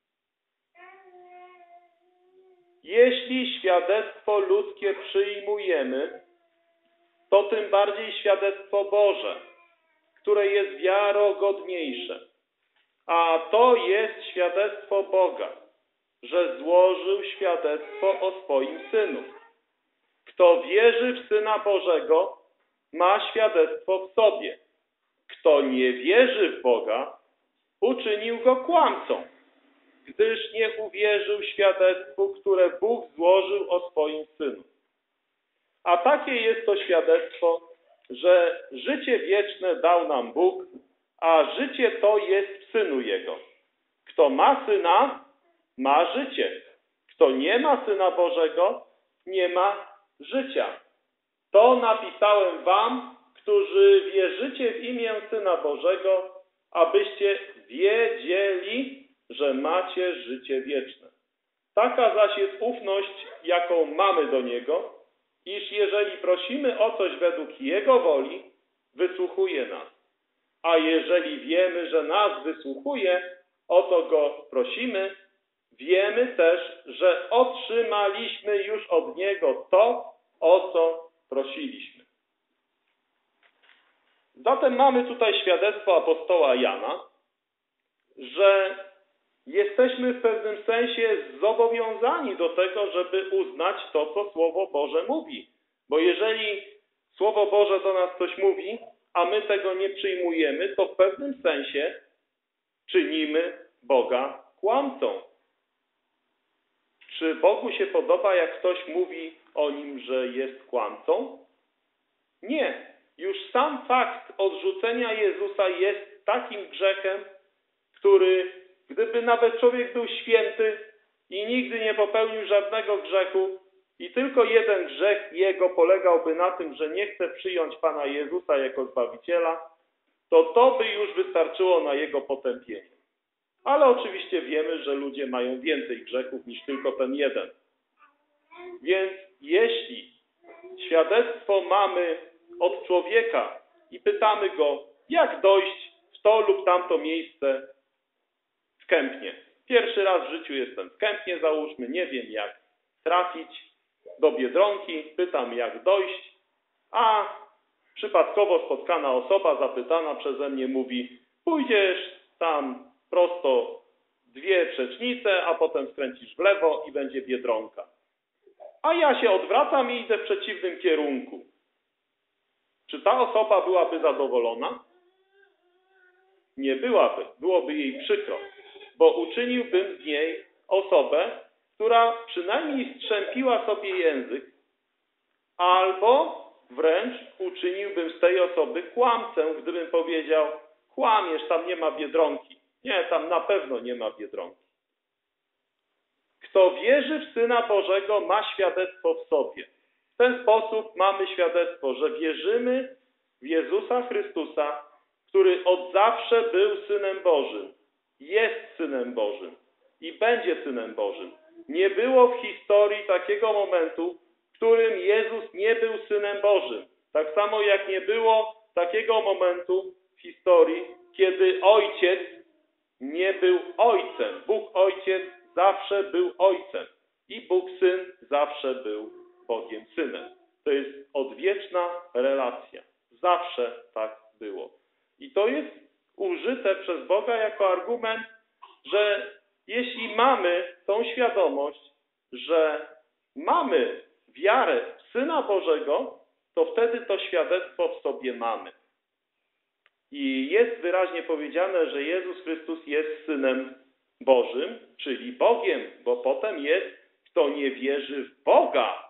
Jeśli świadectwo ludzkie przyjmujemy, to tym bardziej świadectwo Boże, które jest wiarogodniejsze. A to jest świadectwo Boga, że złożył świadectwo o swoim Synu. Kto wierzy w Syna Bożego, ma świadectwo w sobie. Kto nie wierzy w Boga, uczynił go kłamcą, gdyż nie uwierzył świadectwu, które Bóg złożył o swoim Synu. A takie jest to świadectwo, że życie wieczne dał nam Bóg, a życie to jest w Synu Jego. Kto ma Syna, ma życie. Kto nie ma Syna Bożego, nie ma życia. To napisałem wam, którzy wierzycie w imię Syna Bożego, abyście wiedzieli, że macie życie wieczne. Taka zaś jest ufność, jaką mamy do Niego, iż jeżeli prosimy o coś według Jego woli, wysłuchuje nas. A jeżeli wiemy, że nas wysłuchuje, o to Go prosimy, wiemy też, że otrzymaliśmy już od Niego to, o co prosiliśmy. Zatem mamy tutaj świadectwo apostoła Jana, że jesteśmy w pewnym sensie zobowiązani do tego, żeby uznać to, co Słowo Boże mówi. Bo jeżeli Słowo Boże do nas coś mówi, a my tego nie przyjmujemy, to w pewnym sensie czynimy Boga kłamcą. Czy Bogu się podoba, jak ktoś mówi o Nim, że jest kłamcą? Nie. Już sam fakt odrzucenia Jezusa jest takim grzechem, który, gdyby nawet człowiek był święty i nigdy nie popełnił żadnego grzechu i tylko jeden grzech jego polegałby na tym, że nie chce przyjąć Pana Jezusa jako Zbawiciela, to by już wystarczyło na jego potępienie. Ale oczywiście wiemy, że ludzie mają więcej grzechów niż tylko ten jeden. Więc jeśli świadectwo mamy od człowieka i pytamy go, jak dojść w to lub tamto miejsce w Kępnie. Pierwszy raz w życiu jestem w Kępnie, załóżmy, nie wiem jak trafić do Biedronki, pytam jak dojść, a przypadkowo spotkana osoba zapytana przeze mnie mówi, pójdziesz tam prosto 2 przecznice, a potem skręcisz w lewo i będzie Biedronka. A ja się odwracam i idę w przeciwnym kierunku. Czy ta osoba byłaby zadowolona? Nie byłaby. Byłoby jej przykro, bo uczyniłbym z niej osobę, która przynajmniej strzępiła sobie język, albo wręcz uczyniłbym z tej osoby kłamcę, gdybym powiedział, kłamiesz, tam nie ma Biedronki. Nie, tam na pewno nie ma Biedronki. Kto wierzy w Syna Bożego, ma świadectwo w sobie. W ten sposób mamy świadectwo, że wierzymy w Jezusa Chrystusa, który od zawsze był Synem Bożym, jest Synem Bożym i będzie Synem Bożym. Nie było w historii takiego momentu, w którym Jezus nie był Synem Bożym. Tak samo jak nie było takiego momentu w historii, kiedy Ojciec nie był Ojcem. Bóg Ojciec zawsze był Ojcem i Bóg Syn zawsze był Bogiem Synem. To jest odwieczna relacja. Zawsze tak było. I to jest użyte przez Boga jako argument, że jeśli mamy tą świadomość, że mamy wiarę w Syna Bożego, to wtedy to świadectwo w sobie mamy. I jest wyraźnie powiedziane, że Jezus Chrystus jest Synem Bożym, czyli Bogiem, bo potem jest, kto nie wierzy w Boga.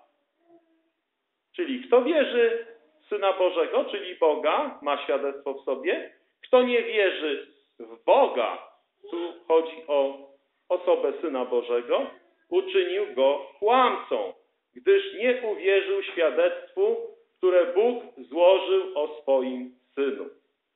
Czyli kto wierzy w Syna Bożego, czyli Boga, ma świadectwo w sobie. Kto nie wierzy w Boga, tu chodzi o osobę Syna Bożego, uczynił go kłamcą, gdyż nie uwierzył świadectwu, które Bóg złożył o swoim Synu.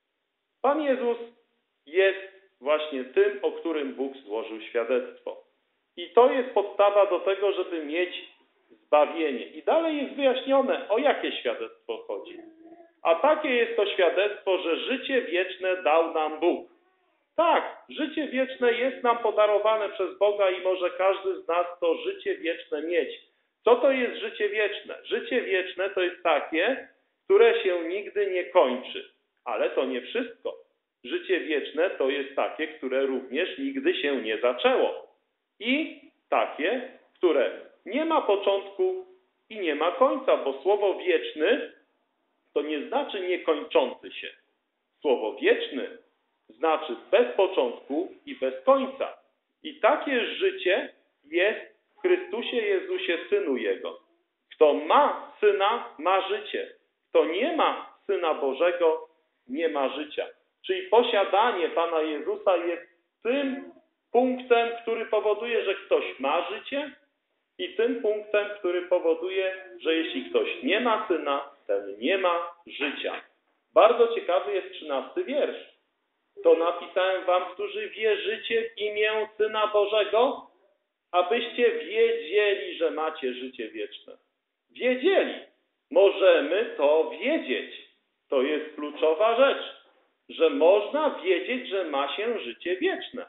Pan Jezus jest właśnie tym, o którym Bóg złożył świadectwo. I to jest podstawa do tego, żeby mieć zbawienie. I dalej jest wyjaśnione, o jakie świadectwo chodzi. A takie jest to świadectwo, że życie wieczne dał nam Bóg. Tak, życie wieczne jest nam podarowane przez Boga i może każdy z nas to życie wieczne mieć. Co to jest życie wieczne? Życie wieczne to jest takie, które się nigdy nie kończy. Ale to nie wszystko. Życie wieczne to jest takie, które również nigdy się nie zaczęło. I takie, które nie ma początku i nie ma końca, bo słowo wieczny to nie znaczy niekończący się. Słowo wieczny znaczy bez początku i bez końca. I takie życie jest w Chrystusie Jezusie, Synu Jego. Kto ma Syna, ma życie. Kto nie ma Syna Bożego, nie ma życia. Czyli posiadanie Pana Jezusa jest tym punktem, który powoduje, że ktoś ma życie i tym punktem, który powoduje, że jeśli ktoś nie ma Syna, ten nie ma życia. Bardzo ciekawy jest 13 wiersz. To napisałem wam, którzy wierzycie w imię Syna Bożego, abyście wiedzieli, że macie życie wieczne. Wiedzieli. Możemy to wiedzieć. To jest kluczowa rzecz, że można wiedzieć, że ma się życie wieczne.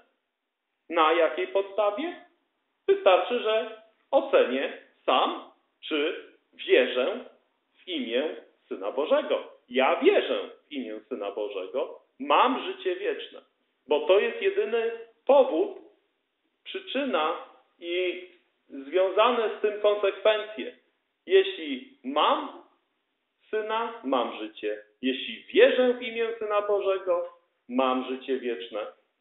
Na jakiej podstawie? Wystarczy, że ocenię sam, czy wierzę w imię Syna Bożego. Ja wierzę w imię Syna Bożego, mam życie wieczne. Bo to jest jedyny powód, przyczyna i związane z tym konsekwencje. Jeśli mam Syna, mam życie. Jeśli wierzę w imię Syna Bożego, mam życie wieczne.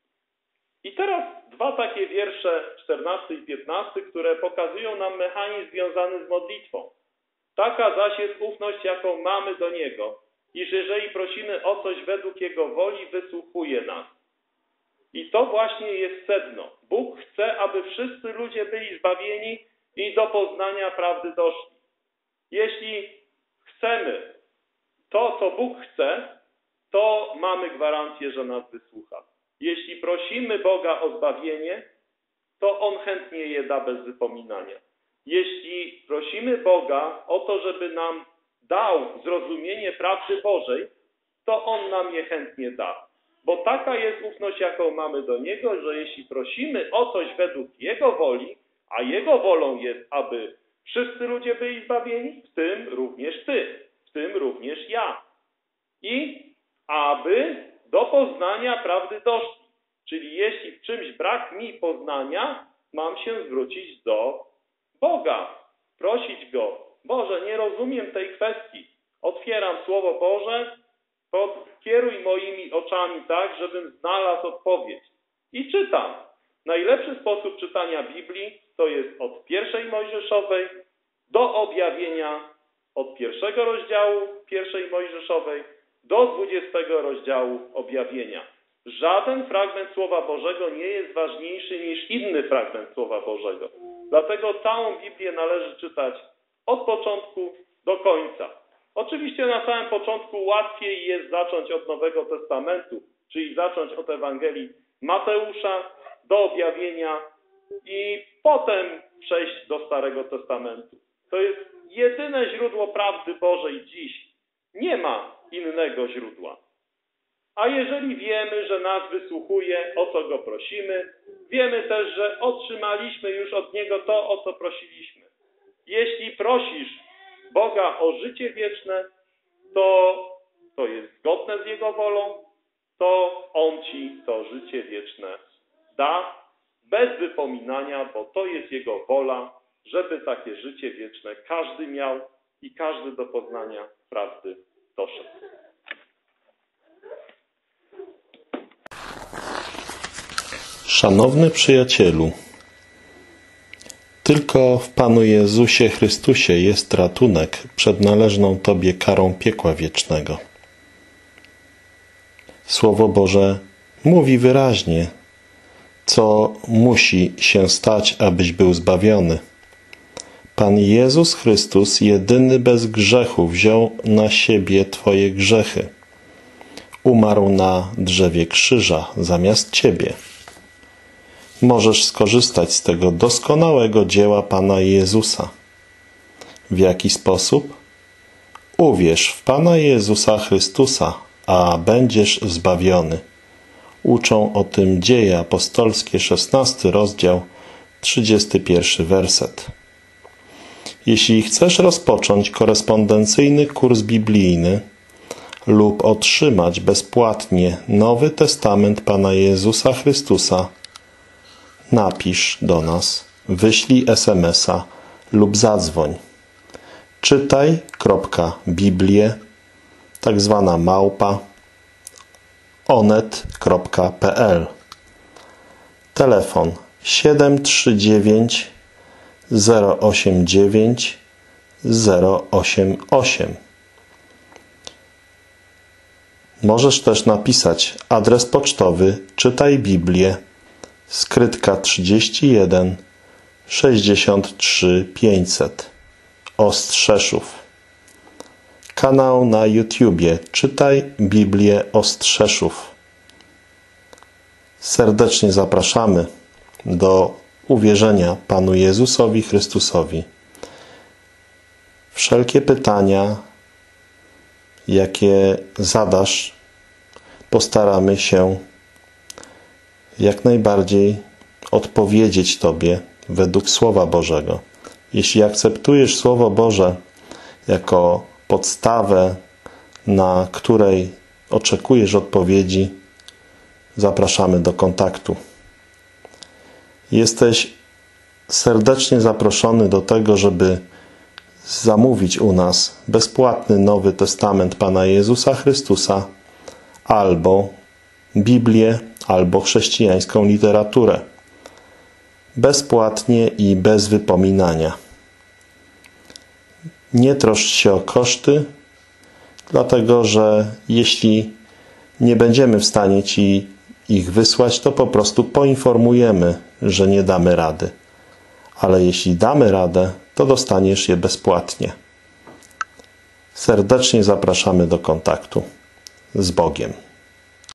I teraz 2 takie wiersze, 14 i 15, które pokazują nam mechanizm związany z modlitwą. Taka zaś jest ufność, jaką mamy do Niego, iż jeżeli prosimy o coś według Jego woli, wysłuchuje nas. I to właśnie jest sedno. Bóg chce, aby wszyscy ludzie byli zbawieni i do poznania prawdy doszli. Jeśli chcemy to, co Bóg chce, to mamy gwarancję, że nas wysłucha. Jeśli prosimy Boga o zbawienie, to On chętnie je da bez wypominania. Jeśli prosimy Boga o to, żeby nam dał zrozumienie prawdy Bożej, to On nam je chętnie da. Bo taka jest ufność, jaką mamy do Niego, że jeśli prosimy o coś według Jego woli, a Jego wolą jest, aby wszyscy ludzie byli zbawieni, w tym również ty, w tym również ja. I aby do poznania prawdy doszli. Czyli jeśli w czymś brak mi poznania, mam się zwrócić do Boga, prosić Go. Boże, nie rozumiem tej kwestii. Otwieram Słowo Boże, kieruj moimi oczami tak, żebym znalazł odpowiedź. I czytam. Najlepszy sposób czytania Biblii to jest od 1 Mojżeszowej do objawienia, od 1 rozdziału 1 Mojżeszowej do 20 rozdziału objawienia. Żaden fragment Słowa Bożego nie jest ważniejszy niż inny fragment Słowa Bożego. Dlatego całą Biblię należy czytać od początku do końca. Oczywiście na samym początku łatwiej jest zacząć od Nowego Testamentu, czyli zacząć od Ewangelii Mateusza do objawienia i potem przejść do Starego Testamentu. To jest jedyne źródło prawdy Bożej dziś. Nie ma innego źródła. A jeżeli wiemy, że nas wysłuchuje, o co Go prosimy, wiemy też, że otrzymaliśmy już od Niego to, o co prosiliśmy. Jeśli prosisz Boga o życie wieczne, to jest zgodne z Jego wolą, to On Ci to życie wieczne da bez wypominania, bo to jest Jego wola, żeby takie życie wieczne każdy miał i każdy do poznania prawdy doszedł. Szanowny przyjacielu, tylko w Panu Jezusie Chrystusie jest ratunek przed należną Tobie karą piekła wiecznego. Słowo Boże mówi wyraźnie, co musi się stać, abyś był zbawiony. Pan Jezus Chrystus, jedyny bez grzechu, wziął na siebie Twoje grzechy. Umarł na drzewie krzyża zamiast Ciebie. Możesz skorzystać z tego doskonałego dzieła Pana Jezusa. W jaki sposób? Uwierz w Pana Jezusa Chrystusa, a będziesz zbawiony. Uczą o tym Dzieje apostolskie, 16 rozdział, 31 werset. Jeśli chcesz rozpocząć korespondencyjny kurs biblijny lub otrzymać bezpłatnie Nowy Testament Pana Jezusa Chrystusa, napisz do nas, wyślij SMS-a lub zadzwoń. Czytaj.biblię, tak zwana małpa, onet.pl. Telefon 739 089 088. Możesz też napisać adres pocztowy Czytaj Biblię, skrytka 31 63 500, Ostrzeszów. Kanał na YouTubie Czytaj Biblię Ostrzeszów. Serdecznie zapraszamy do uwierzenia Panu Jezusowi Chrystusowi. Wszelkie pytania, jakie zadasz, postaramy się jak najbardziej odpowiedzieć Tobie według Słowa Bożego. Jeśli akceptujesz Słowo Boże jako podstawę, na której oczekujesz odpowiedzi, zapraszamy do kontaktu. Jesteś serdecznie zaproszony do tego, żeby zamówić u nas bezpłatny Nowy Testament Pana Jezusa Chrystusa albo Biblię, albo chrześcijańską literaturę. Bezpłatnie i bez wypominania. Nie troszcz się o koszty, dlatego że jeśli nie będziemy w stanie Ci ich wysłać, to po prostu poinformujemy, że nie damy rady. Ale jeśli damy radę, to dostaniesz je bezpłatnie. Serdecznie zapraszamy do kontaktu. Z Bogiem.